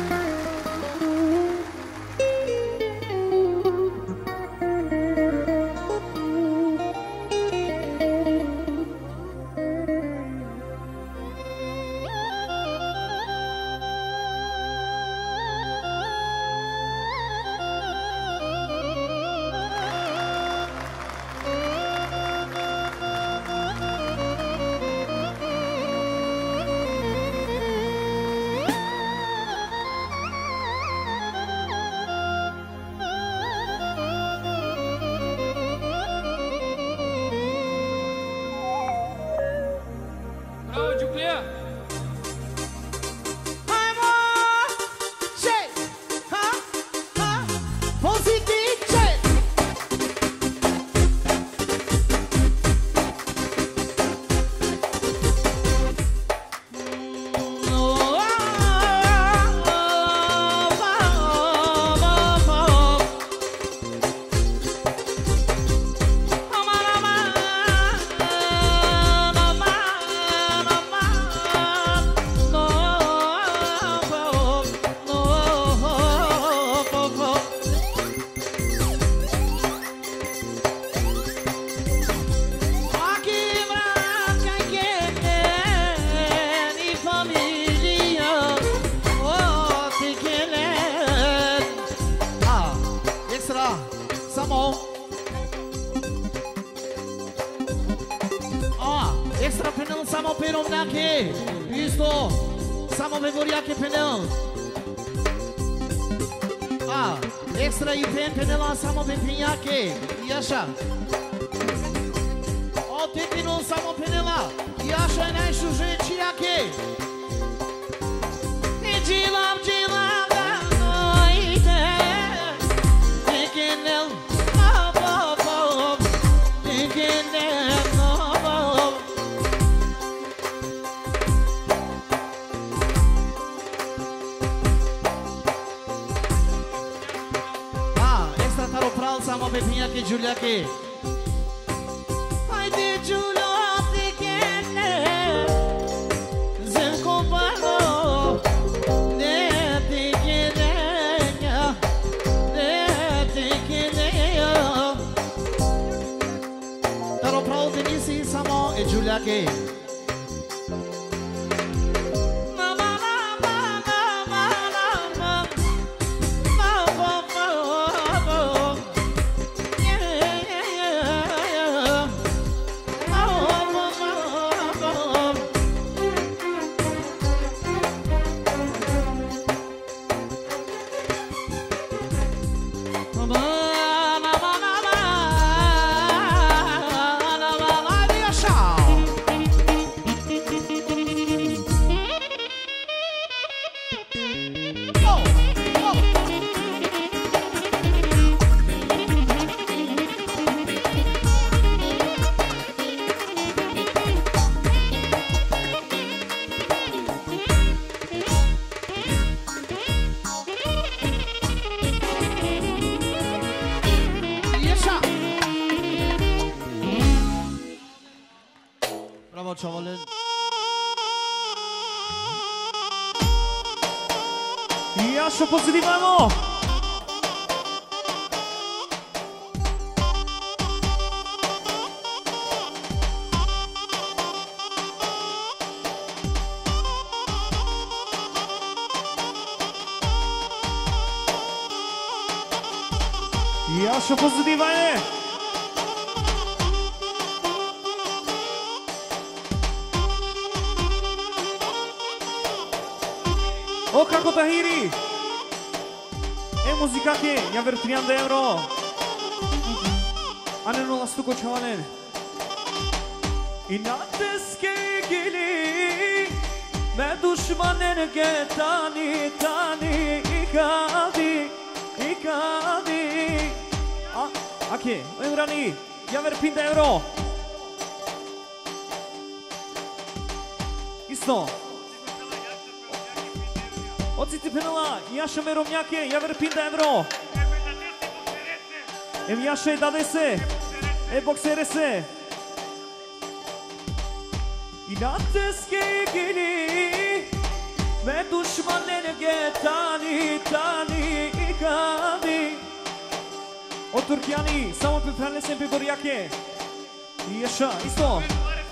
Extra i pen penela samo pe pinhake. E așa. O titino samo penela. E așa n-ai șujenciake. E gilam gilam da noite. E kenel ma bo bo. E kenel ma bo. Samo pe pinha que Julia que ai de Julia te quene zen comparo ne te quene ne te quene taro prao de nisi samo e Julia que Çavalın. Yaşa pozitif amo. Yaşa pozitif amo. O kako Tahiri. E muzikake, ja ver trecento euro. Ane nolla stuko çavanen. İnateske gili. Me düşmanen ge tani tani ikadi ikadi. Ake, Emrani, ja ver cinquanta euro. Isto. Ociti penala, Jaša Meromnjake, ja ver cinquanta euro. Em Jaša i dade se, e boksere se. İnateske gili, me düşmanen ge tani tani ikadi. O Turkijani, samo pripravljaj se Borjake. Jaša, isto.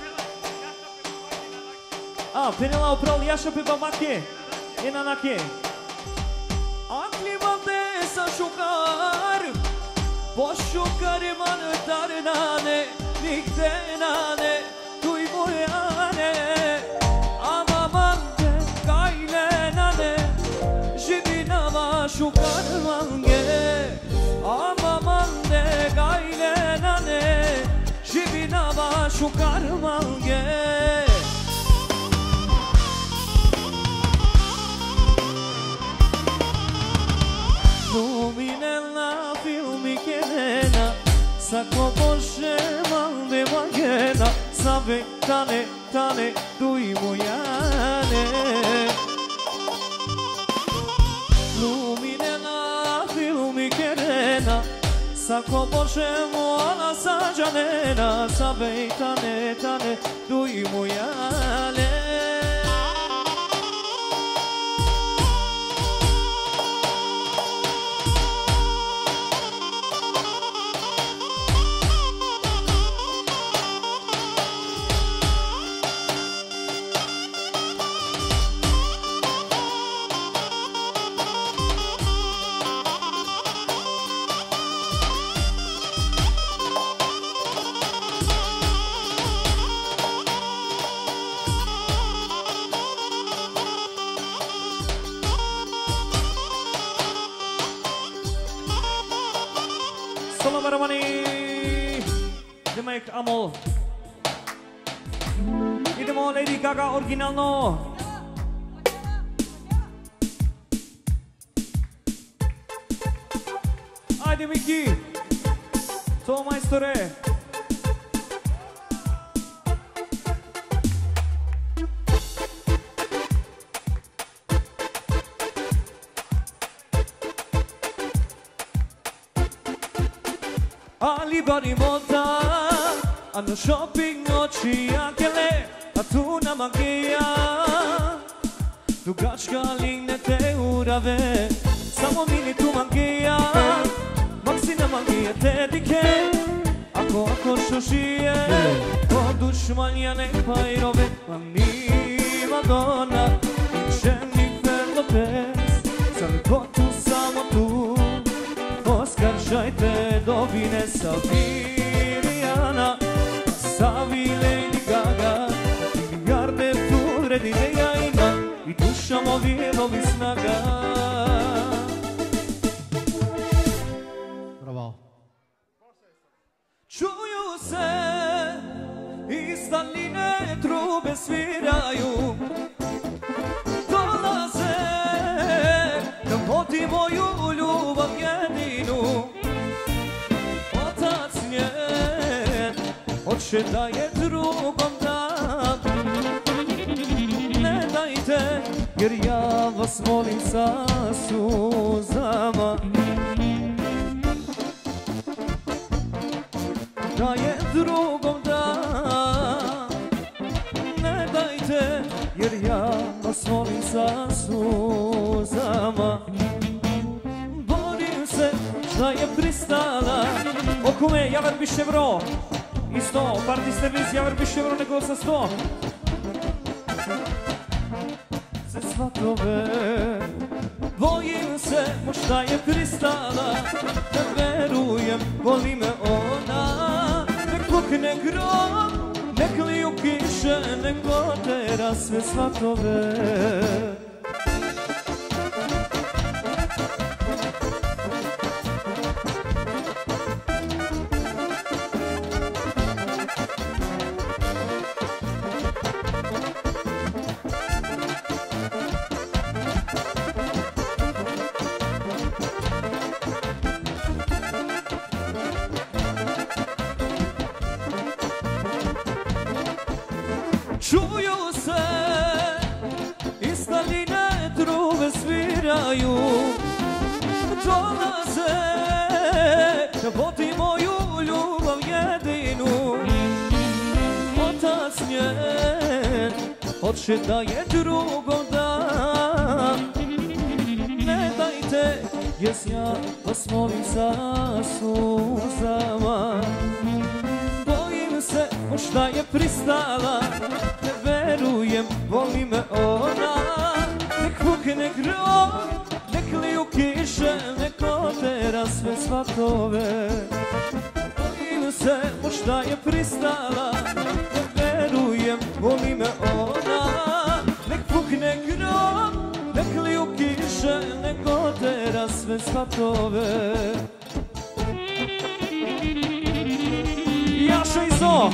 A, Penela upravo Jaša Pebamake. Enanake. Akli bande sa šukar. Po šukari man tarnane. Nikde nane, tuj mojane. Ama mande kajle nane. Živi nama šukar mange. Ama mande kajle nane. Živi nama šukar mange. Luminella filmi kerena. Sako bože malde magena. Sabe tane tane duj mojane. Luminella filmi kerena. Sako bože mola sađanena. Sabe tane tane duj mojane. Solo Maramani, Demek Amol. Idemo Lady Gaga originalno. Ajde Miki, to majstore. Ali bari monta, hanno shopping noći akele, a tu na magija. Dugačka ligne te urave, samo mini tu magija. Maksina magija te dike, ako ako šošije. Ko dušmanja ne pajrove, ma mi Madonna, i Jennifer Lopez. Sam ko tu, samo tu. Oskarżajte dovine sa Virijana, Savi Lady Gaga, milijarde ture di njega ima i duša movilovi snaga. Bravo. Čuju se iz daljine trube sviraju, dolaze da vodi moju ljubav jedinu. Otac njen hoće da je drugom da. Ne dajte, jer ja vas molim sa suzama. Da je drugom da. Ne dajte, jer ja vas molim sa suzama. Borim se da je pristala. Oko me, ja ver više evro. Isto, parti servis, ja ver više evro nego sa sto. Se svatove. Bojim se, možda je pristala. Da verujem, voli me ona. Nek pukne grom, nek liju kiše, nek otera sve svatove. čuju se, iz daljine trube sviraju, dolaze da vodi moju ljubav jedinu. Otac njen hoće da je drugo da, ne dajte, jes ja vas molim sa suzama. Bojim se, možda je pristala, ne verujem, voli me ona. Nek pukne grom, nek liju kiše, nek otera sve svatove. Bojim se, možda je pristala, ne verujem, voli me ona. Nek pukne grom, nek liju kiše, nek otera sve svatove. Jaša i Zo!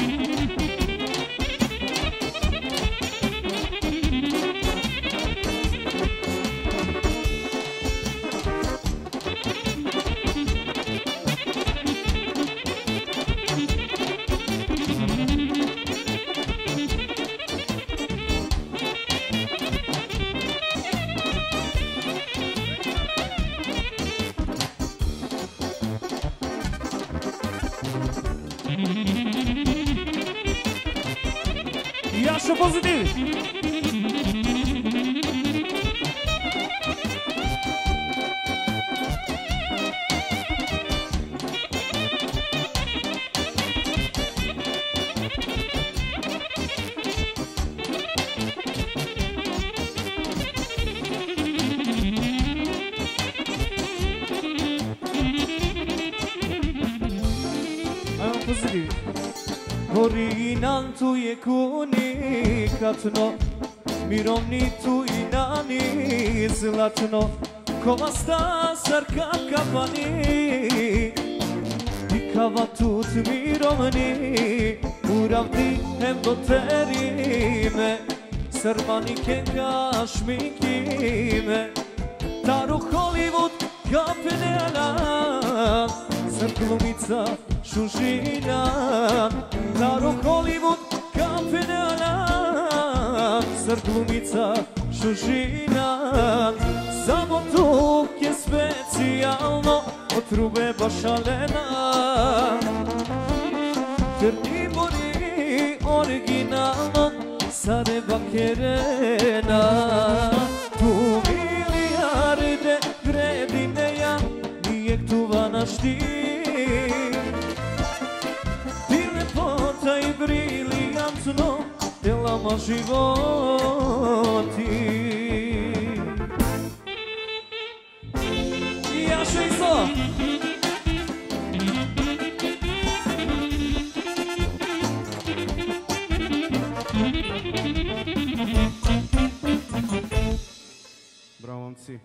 Jaša pozitiv! Ajmo pozitiv! Original tu je kunikatno, mirovni tu i nani zlatno, kova stasar kapkapani, i kava tut mirovni, uravni hem do terime, srmani kenga šminkime, taru Hollywood kapenela, sr glumica Šušina, Taro Hollywood kapenela, sr glumica Šušina. Samo tu je specijalno od trube bašalena, Ternibori originalno Sarajeva Kerena. Tu milijarde vredine ja, nijek tuva naš ti. I brilijantno delama životi. Jaša i Zo! Bravo, momci.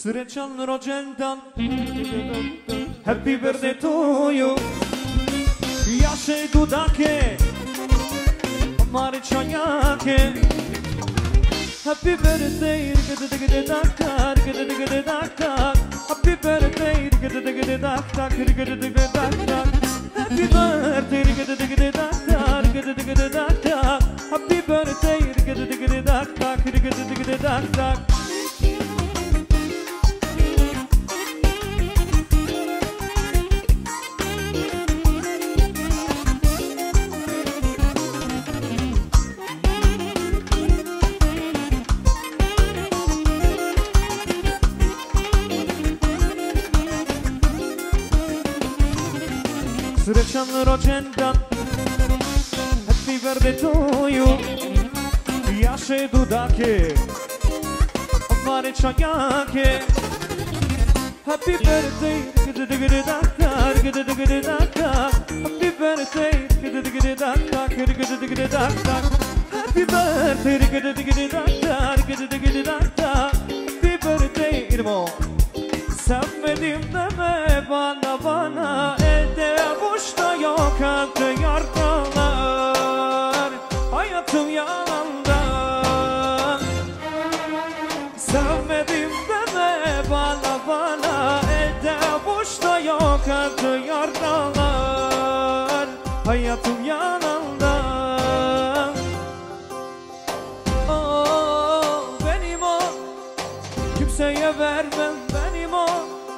Srećan rođendan, happy birthday to you. Jaše dudake, maričanjake. Happy birthday, dak-dak-dak-dak, dak-dak-dak-dak. Happy birthday, dak-dak-dak-dak, dak-dak-dak-dak. Happy birthday, dak-dak-dak-dak, dak-dak-dak-dak. Happy birthday, dak-dak-dak-dak, dak-dak-dak-dak. Srećan rođendan, happy birthday to you. Jaše dudake, maričanjake. Happy birthday, dak-dak-dak-dak, dak-dak-dak-dak. Happy birthday, dak-dak-dak-dak, dak-dak-dak-dak. Happy birthday, dak-dak-dak-dak, dak-dak-dak-dak. Happy birthday, idemo. Sevmedim deme bana bana, elde boşta yok artık yargılar. Hayatım yanında. Sevmedim deme bana bana, elde boşta yok artık yargılar. Hayatım yanında. Oh, benim o, kimseye vermem benim o.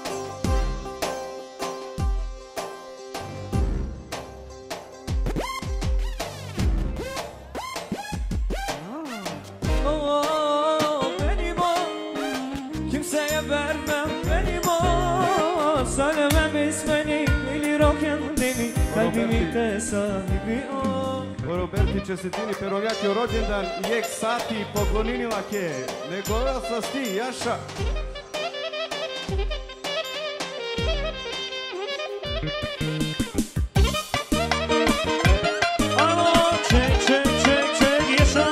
Söylemem ismini, bilir o kendini, kalbimin de sahibi o. Roberti čestitini Perovjaki rođendan i ek sati poklonila ke. Negova sa sti, Jaša. Alo, ček, ček, ček, ček, Jaša.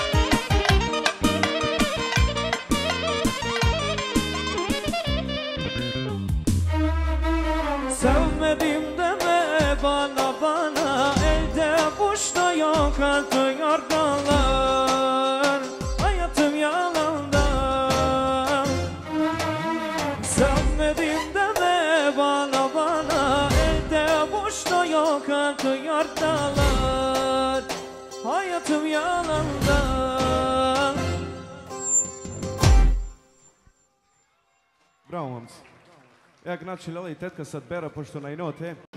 Sevmedim deme bana bana, elde boşta yok artık yargılar. Hayatım yanında. Sevmedim deme bana bana, elde boşta yok artık yargılar. Hayatım yanında. Bravo, momci. Jak načeli i tetka sad bera, pošto na inote.